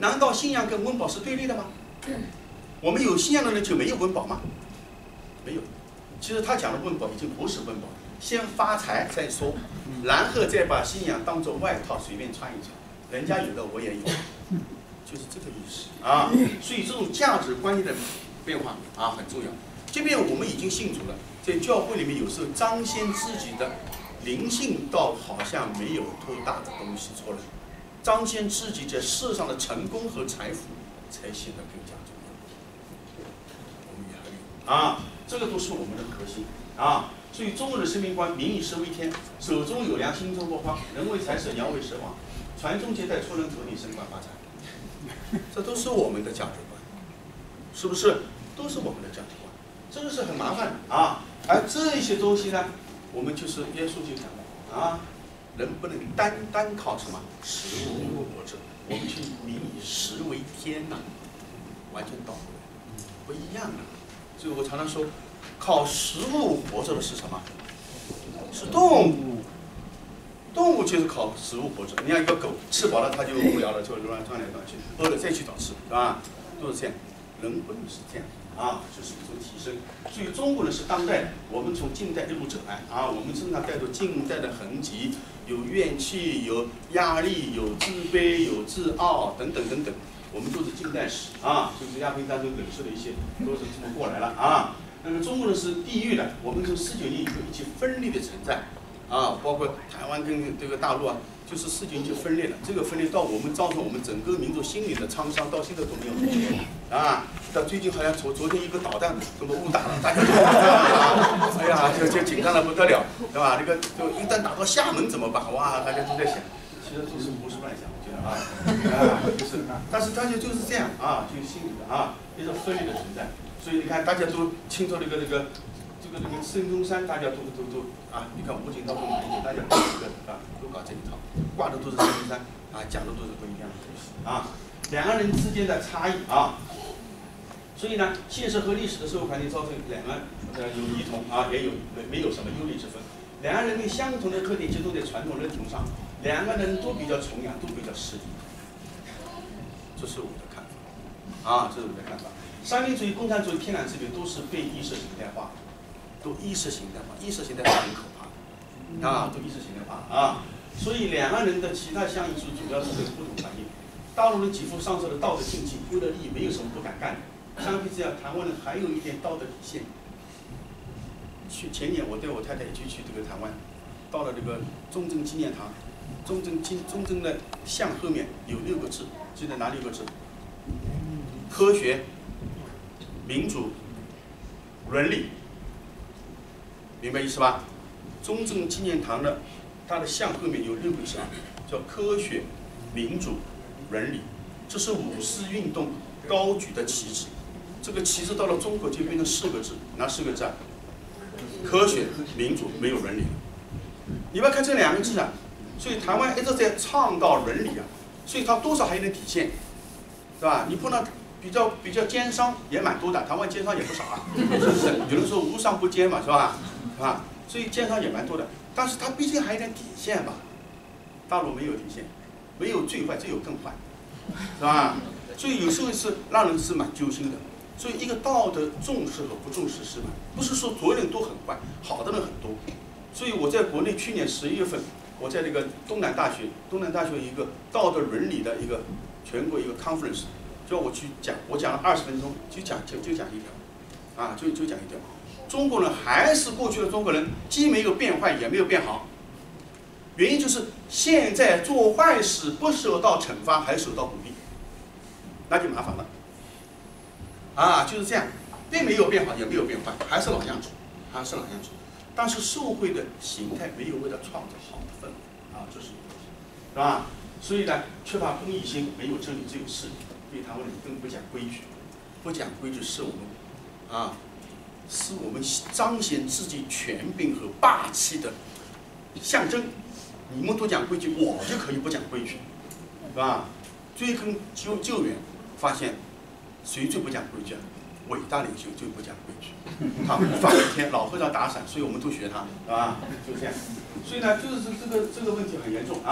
难道信仰跟温饱是对立的吗？我们有信仰的人就没有温饱吗？没有。其实他讲的温饱已经不是温饱，先发财再说，然后再把信仰当做外套随便穿一穿，人家有的我也有，就是这个意思啊。所以这种价值观念的变化啊很重要。即便我们已经信主了，在教会里面有时候彰显自己的灵性，倒好像没有多大的东西出来，彰显自己在世上的成功和财富才显得更加重要。我们也还有啊，这个都是我们的核心啊。所以中国的生命观：民以食为天，手中有粮，心中不慌，人为财死，鸟为食亡，传宗接代，出人头地，升官发财。这都是我们的价值观，是不是？都是我们的价值观。这个是很麻烦的啊。而这些东西呢，我们就是耶稣就讲了啊，人不能单单靠什么食物活着，我们去民以食为天呐、啊，完全倒过来，不一样的。所以我常常说，靠食物活着的是什么？是动物。动物就是靠食物活着。你看一个狗吃饱了，它就无聊了，就乱转来转去，饿了再去找吃，对吧？都是这样。人不能是这样。啊，这是一种提升。所以中国人是当代的，我们从近代一路走来啊，我们身上带着近代的痕迹，有怨气，有压力，有自卑，有自傲等等等等，我们都是近代史啊，就是鸦片战争忍受的一些都是这么过来了啊。那么中国人是地域的，我们从四九年以后一起分裂的存在啊，包括台湾跟这个大陆啊。就是四九年就分裂了，这个分裂到我们造成我们整个民族心理的创伤，到现在都没有解决啊！到最近好像昨昨天一个导弹怎么误打了，大家就啊，哎呀，就就紧张的不得了，对吧？那个就一旦打到厦门怎么办？哇，大家都在想，其实都是胡思乱想，我觉得啊，啊，就是，但是大家就是这样啊，就是心理的啊，一种分裂的存在。所以你看，大家都清楚那个那个。这个那个孙中山，大家都都都啊！你看吴景到都买一大家都这个啊，都搞这一套，挂的都是孙中山啊，讲的都是不一样的东西啊。两个人之间的差异啊，所以呢，现实和历史的社会环境造成两岸呃有异同啊，也有没没有什么优劣之分。两岸人民相同的特点集中在传统认同上，两个人都比较崇洋，都比较实力。这是我的看法啊，这是我的看法。三民主义、共产主义、天然资源都是被意识形态化。都意识形态化，意识形态化很可怕，啊，都意识形态化啊，所以两岸人的其他相异处主要是这个不同反应。大陆人几乎丧失了道德禁忌，为了利益没有什么不敢干的。相比之下，台湾人还有一点道德底线。去前年我带我太太一起去这个台湾，到了这个中正纪念堂，中正纪中正的像后面有六个字，记得哪六个字？科学、民主、伦理。明白意思吧？中正纪念堂的它的像后面有六个字，叫科学、民主、伦理，这是五四运动高举的旗帜。这个旗帜到了中国就变成四个字，哪四个字啊？科学、民主，没有伦理。你不要看这两个字啊，所以台湾一直在倡导伦理啊，所以它多少还有点底线，对吧？你碰到比较比较奸商也蛮多的，台湾奸商也不少啊，是不是？有人说无商不奸嘛，是吧？啊，所以奸商也蛮多的，但是它毕竟还有点底线吧。大陆没有底线，没有最坏，只有更坏，是吧？所以有时候是让人是蛮揪心的。所以一个道德重视和不重视是吧？不是说所有人都很坏，好的人很多。所以我在国内去年十一月份，我在那个东南大学，东南大学有一个道德伦理的一个全国一个 conference， 叫我去讲，我讲了二十分钟，就讲就就讲一条，啊，就就讲一条。中国人还是过去的中国人，既没有变坏，也没有变好。原因就是现在做坏事不受到惩罚，还受到鼓励，那就麻烦了。啊，就是这样，并没有变好，也没有变坏，还是老样子，还是老样子。但是社会的形态没有为了创造好的氛围，啊，这是一个问题，是吧？所以呢，缺乏公益心，没有真理，只有势力。对台湾人更不讲规矩，不讲规矩是我们，啊，是我们彰显自己权柄和霸气的象征。你们都讲规矩，我就可以不讲规矩，是吧？追根究救援，发现谁最不讲规矩啊？伟大领袖最不讲规矩，他放一天老和尚打伞，所以我们都学他，是吧？就这样。所以呢，就是这个这个问题很严重啊。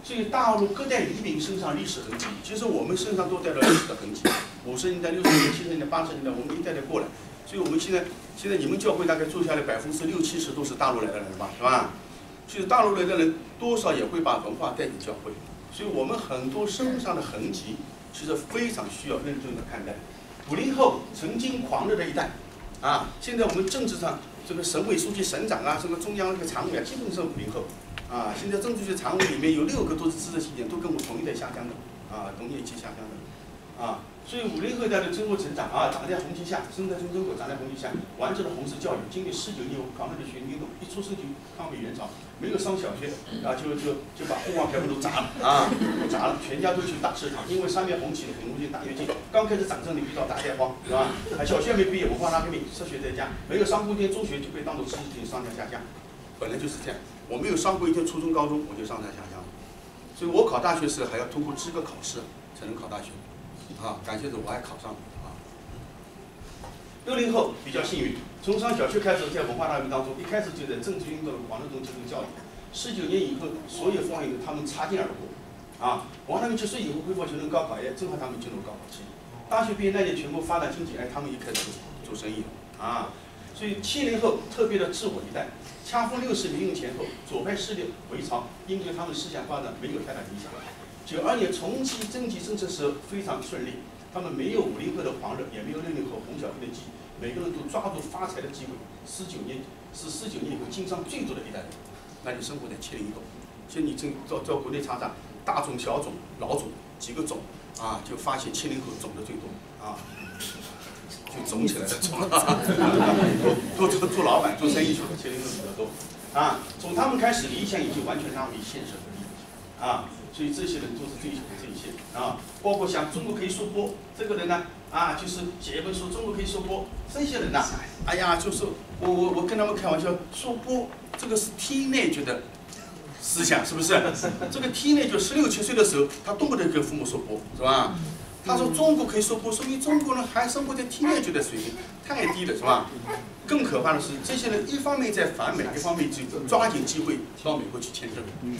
所以大陆各代移民身上历史痕迹，其实我们身上都带着历史的痕迹。五十年代、六十年代、七十年代、八十年代，我们一代代过来。所以我们现在，现在你们教会大概住下来百分之六七十都是大陆来的人吧，是吧？其实大陆来的人多少也会把文化带进教会，所以我们很多身上的痕迹，其实非常需要认真的看待。五零后曾经狂热的一代，啊，现在我们政治上这个省委书记、省长啊，这个中央那个常委啊，基本上是五零后。啊，现在政治局常委里面有六个都是知识青年，都跟我同一代下乡的，啊，同一期下乡的，啊，所以五零后代的经过成长啊，长在红旗下，生在中中国，长在红旗下，完成了红色教育，经历十九年抗日的学运运动，一出生就抗美援朝，没有上小学啊，就就就把红黄牌子都砸了啊，都砸了，全家都去大食堂，因为上面红旗的红路径大跃进，刚开始掌政的遇到大灾荒，是吧？啊，小学没毕业，文化大革命，失学在家，没有上过一天中学就被当做知识青年上家下乡，本来就是这样。我没有上过一天初中、高中，我就上山下乡了。所以我考大学时还要通过资格考试才能考大学，啊，感谢主我还考上了啊。六零后比较幸运，从上小学开始，在文化大革命当中，一开始就在政治运动的广热中接受教育。十九年以后，所有风雨他们擦肩而过，啊，王大明七岁以后恢复学生高考，哎，正好他们进入高考期。大学毕业那年，全国发展经济，哎，他们一开始做生意了，啊。所以七零后特别的自我一代，恰逢六四民运前后，左派势力回潮，因为他们思想发展没有太大影响。九二年重启征集政策时非常顺利，他们没有五零后的狂热，也没有六零后红小飞的记忆，每个人都抓住发财的机会。十九年是十九年以后经商最多的一代人，那你生活在七零后，其实你正到到国内查查，大种、小种、老种几个种啊，就发现七零后种的最多啊。就肿起来的肿，做做做老板、做生意去了，七零后比较多，啊，从他们开始，理想已经完全让为现实和利益，啊，所以这些人都是追求的这一些，啊，包括像中国可以说播这个人呢，啊，就是写一本书，中国可以说播，这些人呢，哎呀，就是我我我跟他们开玩笑，说播这个是 teenage 的思想，是不是？这个 teenage 十六七岁的时候，他动不动跟父母说播，是吧？他说中国可以说播，说明中国人还生活在 teenage 的水平太低了，是吧？更可怕的是，这些人一方面在反美，一方面就抓紧机会到美国去签证，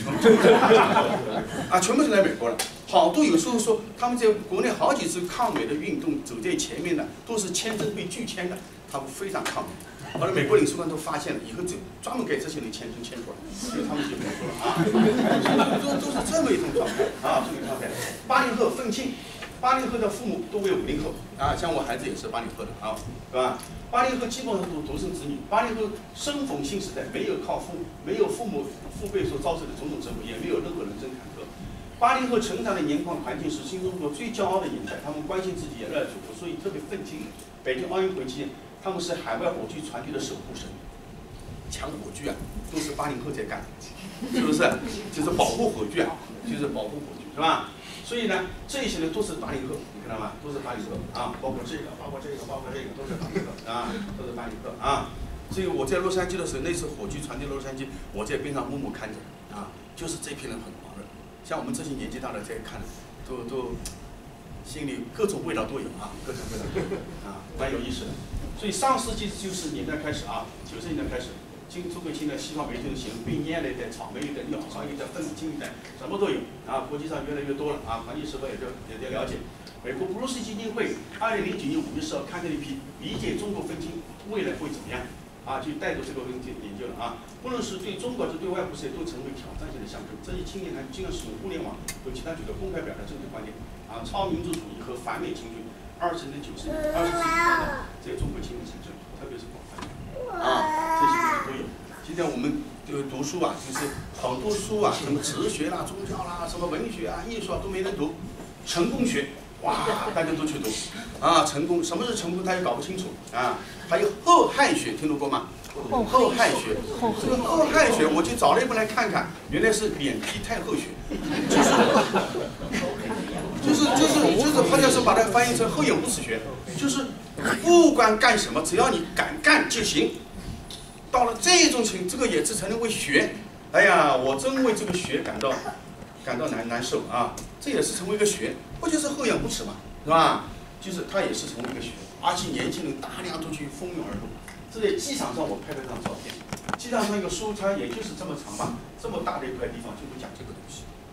啊，全部是来美国了。好多有时候说他们在国内好几次抗美的运动走在前面的，都是签证被拒签的，他们非常抗美。后来美国领事馆都发现了，以后就专门给这些人签证签出来，所以他们就没说了啊，都都是这么一种状态啊，这么一种状态。八零后愤青。八零后的父母都为五零后啊，像我孩子也是八零后的啊，是吧？八零后基本上都独生子女，八零后生逢新时代，没有靠父没有父母父辈所遭受的种种折磨，也没有任何人生坎坷。八零后成长的年况环境是新中国最骄傲的年代，他们关心自己，也热爱祖国，所以特别愤青。北京奥运会期间，他们是海外火炬传递的守护神，抢火炬啊，都是八零后在干，是不是？就是保护火炬啊，就是保护火炬，是吧？所以呢，这些人都是八零后，你看到吗？都是八零后啊，包括这个，包括这个，包括这个，都是八零后啊，都是八零后啊。所以我在洛杉矶的时候，那次火炬传递洛杉矶，我在边上默默看着啊，就是这批人很狂热。像我们这些年纪大的在看，都都心里各种味道都有啊，各种味道都有啊，蛮有意思的。所以上世纪九十年代开始啊，九十年代开始。今中国现在西方媒体都行，冰烟类的、草莓类的、鸟巢类的、愤青类的，什么都有啊。国际上越来越多了啊，环境时报也在也在了解。美国布鲁斯基金会二零零九年五月十号刊登了一批理解中国愤青未来会怎么样啊，就带着这个问题研究了啊。不论是对中国还是对外部世界，都成为挑战性的象征。这些青年呢，经常使用互联网和其他渠道公开表达政治观点啊，超民主主义和反美情绪。二十年、九十年、二十世纪在中国青年产生，特别是广泛的。啊，这些东西都有。现在我们就读书啊，就是好多书啊，什么哲学啦、宗教啦、什么文学啊、艺术啊都没人读。成功学，哇，大家都去读。啊，成功，什么是成功？他也搞不清楚啊。还有后害学，听说过吗？后害学，这个后害学，我就找了一本来看看，原来是脸皮太厚学，就是就是就是就是，好像是把它翻译成厚颜无耻学，就是不管干什么，只要你敢干就行。到了这种情，这个也是成为学。哎呀，我真为这个学感到感到难难受啊！这也是成为一个学，不就是厚颜无耻嘛，是吧？就是它也是成为一个学，而且年轻人大量都去蜂拥而入。这在机场上我拍了张照片，机场上一个书，它也就是这么长吧，这么大的一块地方就会讲这个东西，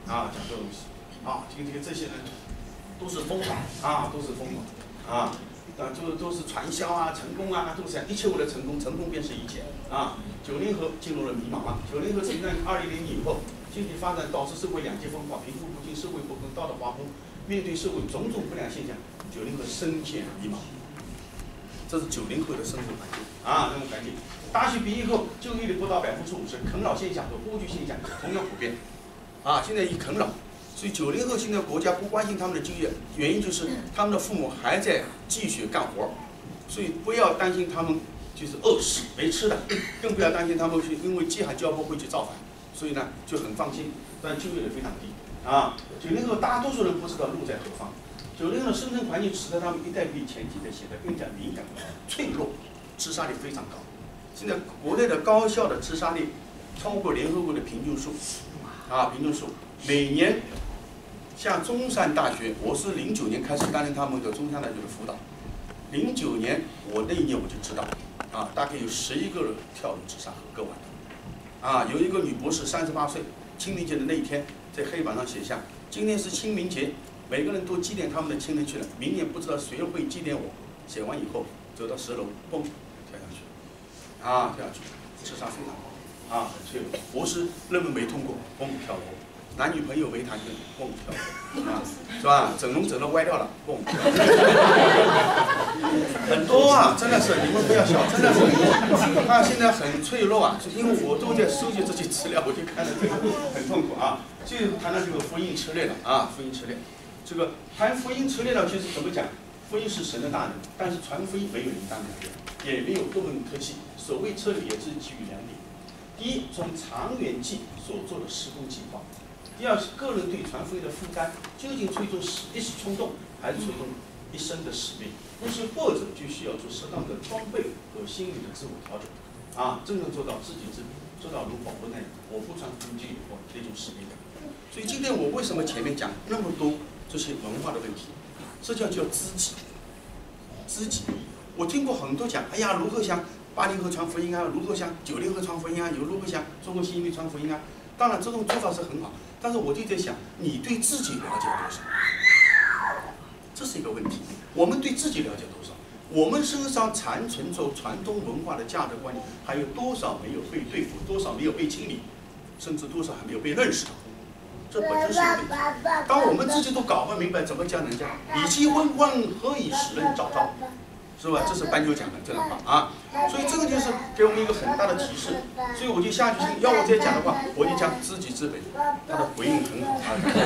啊，讲这个东西啊，今天这些人都是疯狂啊，都是疯狂啊，啊，就都是传销啊，成功啊，都是这样，一切为了成功，成功便是一切啊。九零后进入了迷茫了，九零后承认二零零以后，经济发展导致社会两极分化，贫富不均，社会不公，道德滑坡，面对社会种种不良现象，九零后深陷迷茫。这是九零后的生活环境啊，生活环境。大学毕业后，就业率不到百分之五十，啃老现象和剥削现象同样普遍。啊，现在一啃老，所以九零后现在国家不关心他们的就业，原因就是他们的父母还在继续干活，所以不要担心他们就是饿死没吃的，更不要担心他们是因为饥寒交迫会去造反，所以呢就很放心，但就业率非常低。啊，九零后大多数人不知道路在何方。九零后的生存环境使得他们一代比前几代显得更加敏感、脆弱，自杀率非常高。现在国内的高校的自杀率超过联合国的平均数，啊，平均数每年，像中山大学，我是零九年开始担任他们的中山大学的辅导，零九年我那一年我就知道，啊，大概有十一个人跳楼自杀和割腕的，啊，有一个女博士三十八岁，清明节的那一天在黑板上写下，今天是清明节。每个人都祭奠他们的亲人去了，明年不知道谁会祭奠我。写完以后，走到十楼，嘣，跳下去，啊，跳下去，自杀非常高，啊，很脆弱。博士论文没通过，嘣，跳楼；男女朋友没谈成，嘣，跳楼，啊，是吧？整容整到歪掉了，嘣。很多啊，真的是，你们不要笑，真的是很多。他现在很脆弱啊，因为我都在收集这些资料，我就看到这个很痛苦啊。就谈到这个福音策略了啊，福音策略。这个谈福音策略呢，就是怎么讲？福音是神的大能，但是传福音没有灵丹妙药，也没有多门科技。所谓策略也是基于两点：第一，从长远计所做的施工计划；第二是个人对传福音的负担，究竟出于一种一时冲动，还是出于一生的使命？不是或者就需要做适当的装备和心理的自我调整，啊，真正做到知己知彼，做到如保罗那样，我不传福音就有我那种使命感。所以今天我为什么前面讲那么多？这些文化的问题，这叫叫知己。知己，我听过很多讲，哎呀，如何向八零后传福音啊？如何向九零后传福音啊？有如何向中国新移民传福音啊？当然，这种做法是很好，但是我就在想，你对自己了解多少？这是一个问题。我们对自己了解多少？我们身上残存着传统文化的价值观念，还有多少没有被对付？多少没有被清理？甚至多少还没有被认识到？这本身是一个问题。当我们自己都搞不明白怎么教人家，你既问问何以使人早招，是吧？这是班九讲的这段话啊。所以这个就是给我们一个很大的提示。所以我就下决心，要我再讲的话，我就讲知己知彼，他的回应很好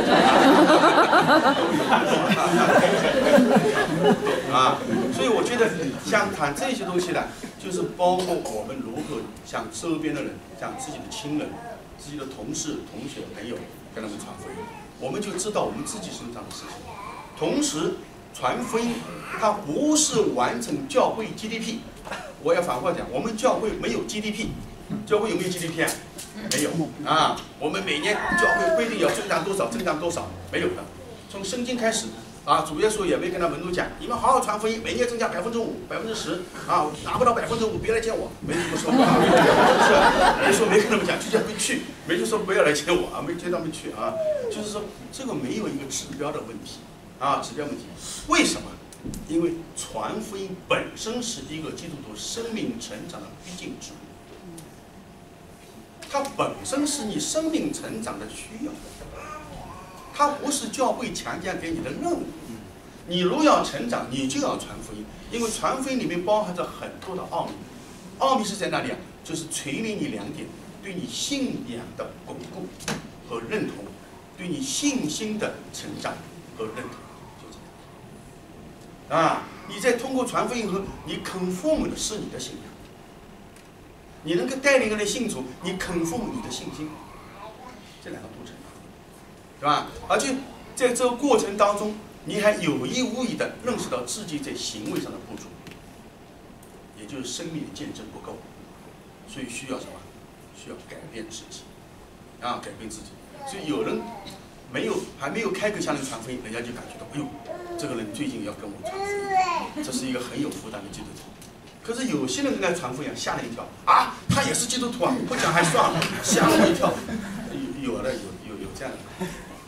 啊。所以我觉得像谈这些东西呢，就是包括我们如何向周边的人，向自己的亲人、自己的同事、同学、朋友。跟他们传福音，我们就知道我们自己身上的事情。同时，传福音它不是完成教会 G D P。我要反话讲，我们教会没有 G D P， 教会有没有 G D P 啊？没有啊。我们每年教会规定要增长多少，增长多少，没有的。从圣经开始啊，主耶稣也没跟他门徒讲，你们好好传福音，每年增加百分之五、百分之十啊，拿不到百分之五别来见我，没这么说啊。是，耶稣没跟他们讲，就叫他们去。没就说不要来见我啊，没接他们去啊，就是说这个没有一个指标的问题啊，指标问题。为什么？因为传福音本身是一个基督徒生命成长的必经之路，它本身是你生命成长的需要，它不是教会强加给你的任务。你如要成长，你就要传福音，因为传福音里面包含着很多的奥秘。奥秘是在哪里啊？就是锤炼你两点。对你信仰的巩固和认同，对你信心的成长和认同，就这样。啊，你在通过传福音后，你 confirm 的是你的信仰，你能够带领人信主，你 confirm 你的信心，这两个都成，对吧？而且在这个过程当中，你还有意无意的认识到自己在行为上的不足，也就是生命的见证不够，所以需要什么？需要改变自己，啊，改变自己。所以有人没有还没有开口向人传福音，人家就感觉到，哎呦，这个人最近要跟我传福音，这是一个很有负担的基督徒。可是有些人跟他传福音，吓了一跳，啊，他也是基督徒啊，不讲还算了，吓了我一跳。有有的有有有这样的，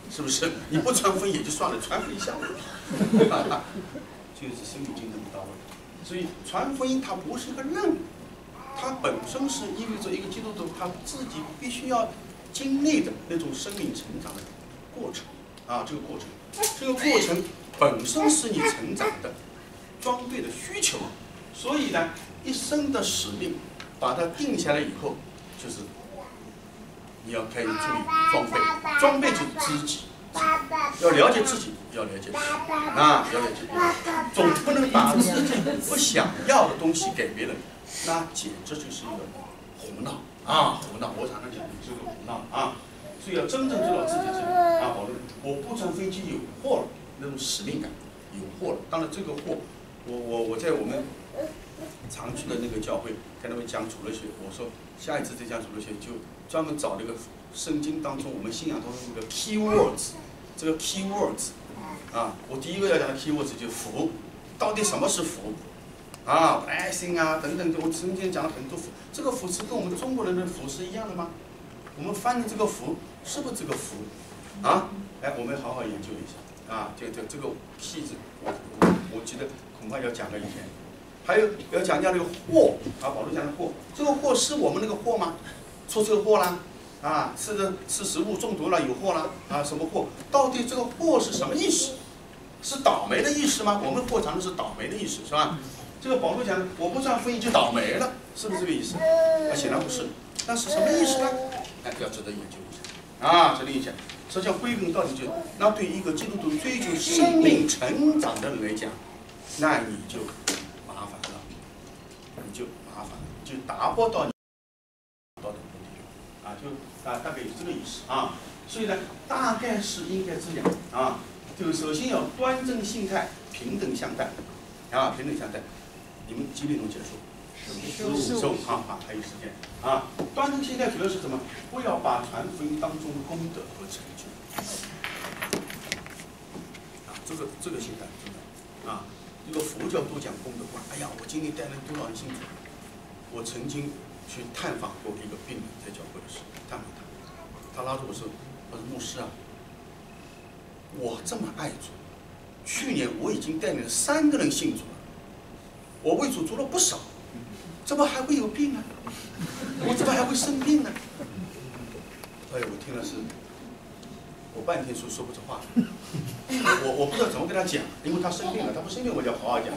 是不是？你不传福音也就算了，传福音像话，这就是生命竞争的道理。所以传福音它不是一个任务，它本身是意味着一个基督徒他自己必须要经历的那种生命成长的过程啊，这个过程，这个过程本身是你成长的装备的需求，所以呢，一生的使命把它定下来以后，就是你要开始注意装备，装备就是自己，要了解自己，要了解啊，要了解，总不能把自己不想要的东西给别人，那简直就是一个胡闹啊，胡闹！我常常讲，你这个胡闹啊，所以要真正知道自己这个啊，保罗，我不传飞机有祸了，那种使命感有祸了。当然这个祸，我我我在我们常去的那个教会跟他们讲主日学，我说下一次再讲主日学就专门找那个圣经当中我们信仰当中那个 key words， 这个 key words 啊，我第一个要讲的 key words 就是福，到底什么是福？啊 ，blessing 啊等等，我曾经讲了很多福，这个福是跟我们中国人的福是一样的吗？我们翻的这个福是不是这个福？啊，哎，我们好好研究一下啊，这这这个 key 字，我我我记得恐怕要讲个一天。还有要讲讲那个祸啊，保罗讲的祸，这个祸是我们那个祸吗？出车祸啦，啊，吃的吃食物中毒了有祸啦，啊，什么祸？到底这个祸是什么意思？是倒霉的意思吗？我们祸常的是倒霉的意思，是吧？这个保罗讲的，我不传福音就倒霉了，是不是这个意思？啊，显然不是。那是什么意思呢？哎，要值得研究一下啊，值得研究。实际上归根到底就，那对于一个基督徒追求生命成长的人来讲，那你就麻烦了，你就麻烦了，就达不到你到的目的啊，就啊大概有这个意思啊。所以呢，大概是应该这样啊，就首先要端正心态，平等相待啊，平等相待。你们几点钟结束？十五啊啊，还有时间啊。端正心态主要是什么？不要把传福音当中的功德和成就啊，这个这个心态很重要啊。这个佛教都讲功德观。哎呀，我今天带了多少人信主？我曾经去探访过一个病人，在教会的时候探访他，他拉着我说：“我说牧师啊，我这么爱主，去年我已经带领了三个人信主了。”我为主做了不少，怎么还会有病呢？我怎么还会生病呢？哎，我听了是，我半天说说不出话来。我我不知道怎么跟他讲，因为他生病了，他不生病我就要好好讲。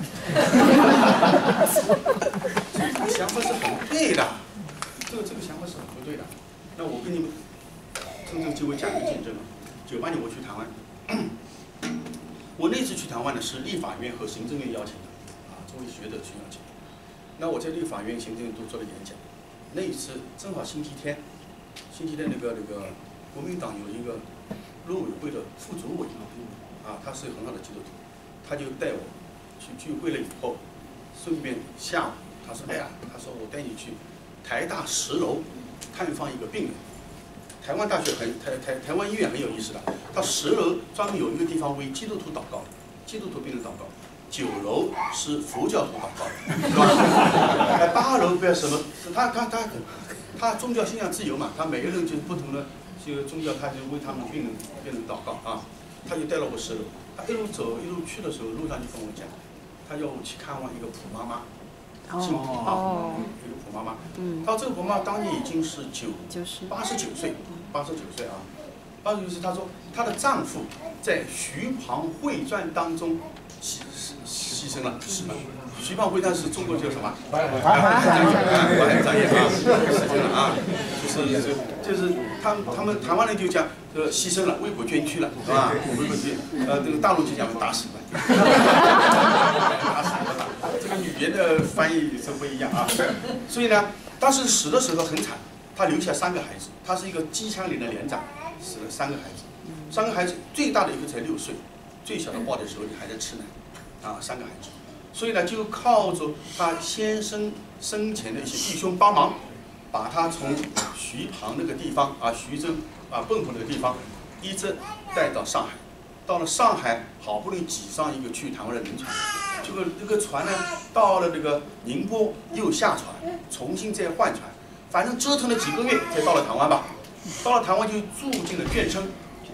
这个想法是很对的，这个这个想法是很不对的。那我跟你们真正就会讲一个见证了。九八年我去台湾，我那次去台湾呢是立法院和行政院邀请的。作为学者去邀请，那我在立法院、行政院都做了演讲。那一次正好星期天，星期天那个那个国民党有一个陆委会的副主委啊，他是很好的基督徒，他就带我去聚会了以后，顺便下午他说：“哎呀，他说我带你去台大十楼探访一个病人。台湾大学很台台台湾医院很有意思的，他十楼专门有一个地方为基督徒祷告，基督徒病人祷告。”九楼是佛教徒祷告，是吧？哎，八楼不要什么，他他他他宗教信仰自由嘛，他每个人就不同的这个宗教，他就为他们病人病人祷告啊。他就带了我十楼，他一路走一路去的时候，路上就跟我讲，他要我去看望一个普妈妈，姓普啊，一个普妈妈。嗯。他这个普妈妈当年已经是九八十九岁，八十九岁啊，八十九岁。他说她的丈夫在徐庞会传当中。牺牺牲了，是吧？徐蚌会战是中国叫什么？淮海战役，淮海战役啊，牺牲了啊，就是就是他们他们台湾人就讲呃牺牲了，为国捐躯了，是吧？为国捐，呃这个大陆就讲打死了，打死了，这个语言的翻译是不一样啊。所以呢，当时死的时候很惨，他留下三个孩子，他是一个机枪连的连长，死了三个孩子，三个孩子最大的一个才六岁。最小的抱在手里还在吃奶，啊，三个孩子，所以呢，就靠着他先生生前的一些弟兄帮忙，把他从徐庞那个地方啊，徐州啊，蚌埠那个地方，一直带到上海。到了上海，好不容易挤上一个去台湾的轮船，这个这个船呢，到了这个宁波又下船，重新再换船，反正折腾了几个月才到了台湾吧。到了台湾就住进了眷村。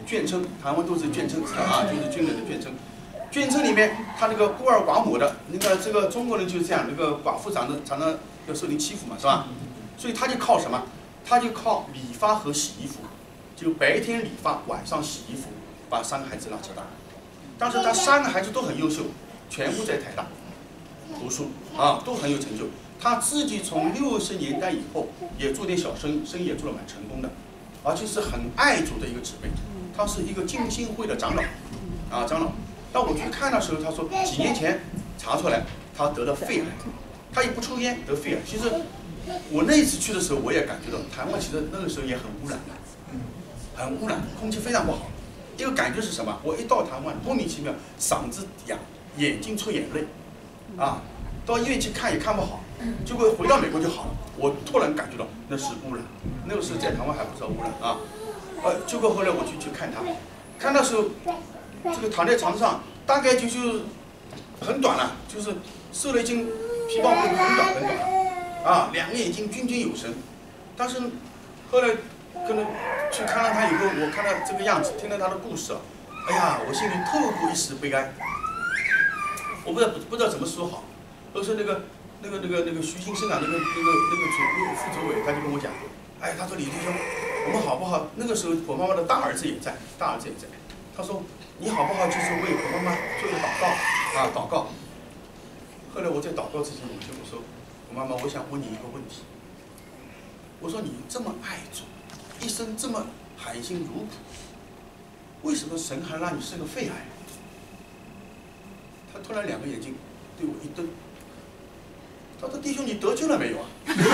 眷村，台湾都是眷村啊，就是军人的眷村。眷村里面，他那个孤儿寡母的，那个这个中国人就是这样，那个寡妇常常常常要受人欺负嘛，是吧？所以他就靠什么？他就靠理发和洗衣服，就白天理发，晚上洗衣服，把三个孩子拉扯大。但是他三个孩子都很优秀，全部在台大读书啊，都很有成就。他自己从六十年代以后也做点小生意，生意也做得蛮成功的，而且是很爱主的一个姊妹。他是一个浸信会的长老啊，长老。当我去看的时候，他说几年前查出来他得了肺癌，他也不抽烟得肺癌。其实我那一次去的时候，我也感觉到台湾其实那个时候也很污染的，很污染，空气非常不好。一个感觉是什么？我一到台湾，莫名其妙嗓子哑，眼睛出眼泪，啊，到医院去看也看不好，结果回到美国就好了。我突然感觉到那是污染，那个时候在台湾还不知道污染啊，呃，结果后来我就去看他，看的时候。这个躺在床上，大概就就很短了，就是瘦了已经皮包骨很短很短了，啊，两个眼睛炯炯有神。但是后来可能去看了他以后，我看到这个样子，听了他的故事啊，哎呀，我心里透过一丝悲哀。我不知道不知道怎么说好。都是那个那个那个那个徐新生啊，那个那个那个主那个副主委，他就跟我讲，哎，他说李弟兄，我们好不好？那个时候我妈妈的大儿子也在，大儿子也在，他说。你好不好？就是为我妈妈做一个祷告啊，祷告。后来我在祷告之前，我就我说，我妈妈，我想问你一个问题。我说你这么爱主，一生这么含辛茹苦，为什么神还让你生个肺癌？他突然两个眼睛对我一瞪，他说：“弟兄，你得救了没有啊？”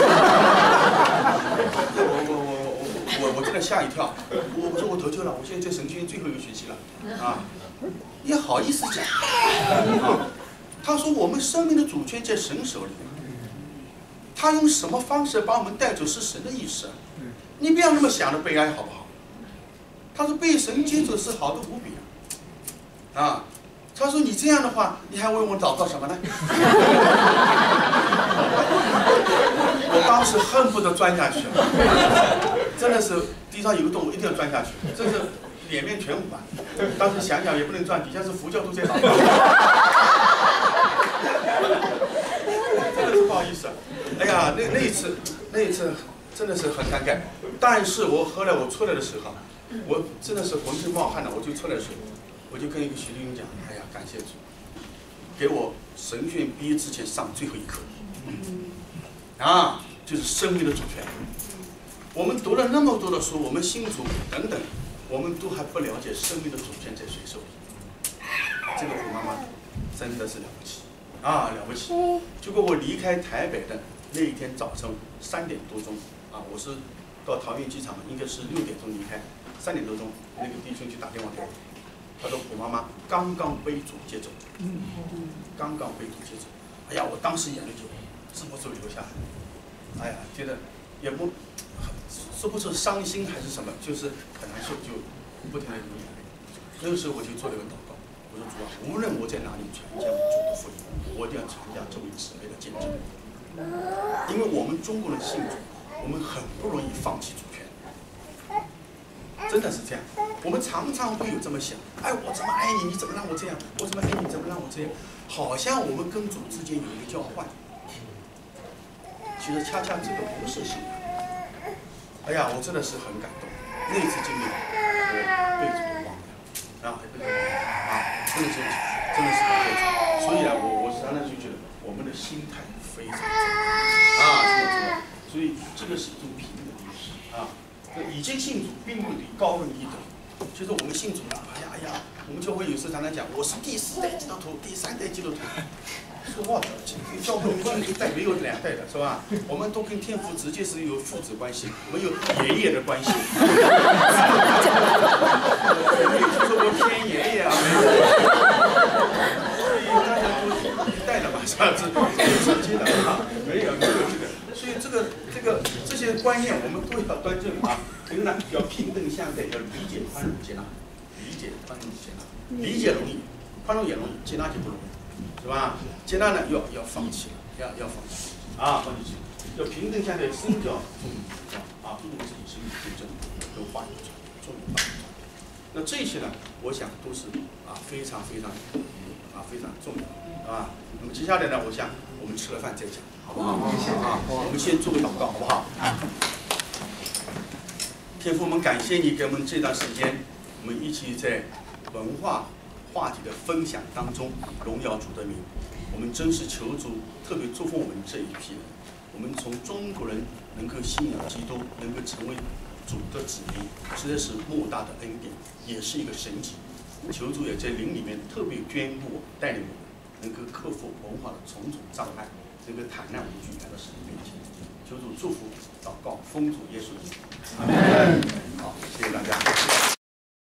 我我我我我我真的吓一跳，我我说我得救了，我现在在神学院最后一个学期了啊，也好意思讲啊？他说我们生命的主权在神手里，他用什么方式把我们带走是神的意思，你不要那么想着悲哀好不好？他说被神接走是好的无比啊，啊。他说：“你这样的话，你还为我祷告什么呢？”我当时恨不得钻下去，真的是地上有个洞，我一定要钻下去，真是脸面全无啊！当时想想也不能钻，底下是佛教徒在祷告，真的是不好意思。哎呀，那那一次，那一次真的是很尴尬。但是我后来我出来的时候，我真的是浑身冒汗了。我就出来的时候，我就跟一个徐弟兄讲：“哎呀，感谢主，给我神学院毕业之前上最后一课。”啊，就是生命的主权。我们读了那么多的书，我们信主等等，我们都还不了解生命的主权在谁手里。这个虎妈妈真的是了不起啊，了不起！结果我离开台北的那一天早晨三点多钟啊，我是到桃园机场，应该是六点钟离开，三点多钟那个弟兄就打电话给我，他说虎妈妈刚刚被主接走，刚刚被主接走。哎呀，我当时眼泪就止不住流下来。哎呀，觉得也不说不出伤心还是什么，就是很难受，就不停的流眼泪。那个时候我就做了一个祷告，我说主啊，无论我在哪里传讲主的福音，我一定要传讲这位姊妹的见证。因为我们中国人信主，我们很不容易放弃主权，真的是这样。我们常常会有这么想，哎，我怎么爱你，你怎么让我这样？我怎么爱你，怎么让我这样？好像我们跟主之间有一个交换。其实恰恰这个不是信仰。哎呀，我真的是很感动。那次经历，我被主忘了啊，被主忘了啊，真的是真的是很被主。所以啊，我我常常就觉得我们的心态非常重要啊，非常重要。所以这个是一种平等的意识啊。已经信主并不比高人一等。其实我们信主了，哎呀哎呀，我们教会有时常常讲，我是第四代基督徒，第三代基督徒。说话的，教会里面一代没有两代的，是吧？我们都跟天父直接是有父子关系，没有爷爷的关系。没有听说过天爷爷啊，没有。所以大家都一代的嘛，是吧？这直接的啊，没有没有这个。所以这个这个这些观念我们都要端正啊。另外要平等相待，要理解、宽容、接纳。理解、宽容、接纳。理解容易，宽容也容易，接纳就不容易。是吧？接纳呢，要要放弃了，要要放弃啊，放弃，要平等相待，身教重于体教啊，注重自己身体对正，跟话语重，重于话语重。 那这些呢，我想都是啊非常非常啊非常重要啊。那么接下来呢，我想我们吃了饭再讲，好不好？啊，我们先做个祷告，好不好？天父，我们感谢你给我们这段时间，我们一起在文化话题的分享当中荣耀主的名。我们真是求主特别祝福我们这一批人，我们从中国人能够信仰基督，能够成为主的子民，实在是莫大的恩典，也是一个神迹。求主也在灵里面特别眷顾我，带领我们，能够克服文化的重重障碍，能够坦然无惧来到神的面前。求主祝福，祷告，奉主耶稣基督。阿门。好，谢谢大家。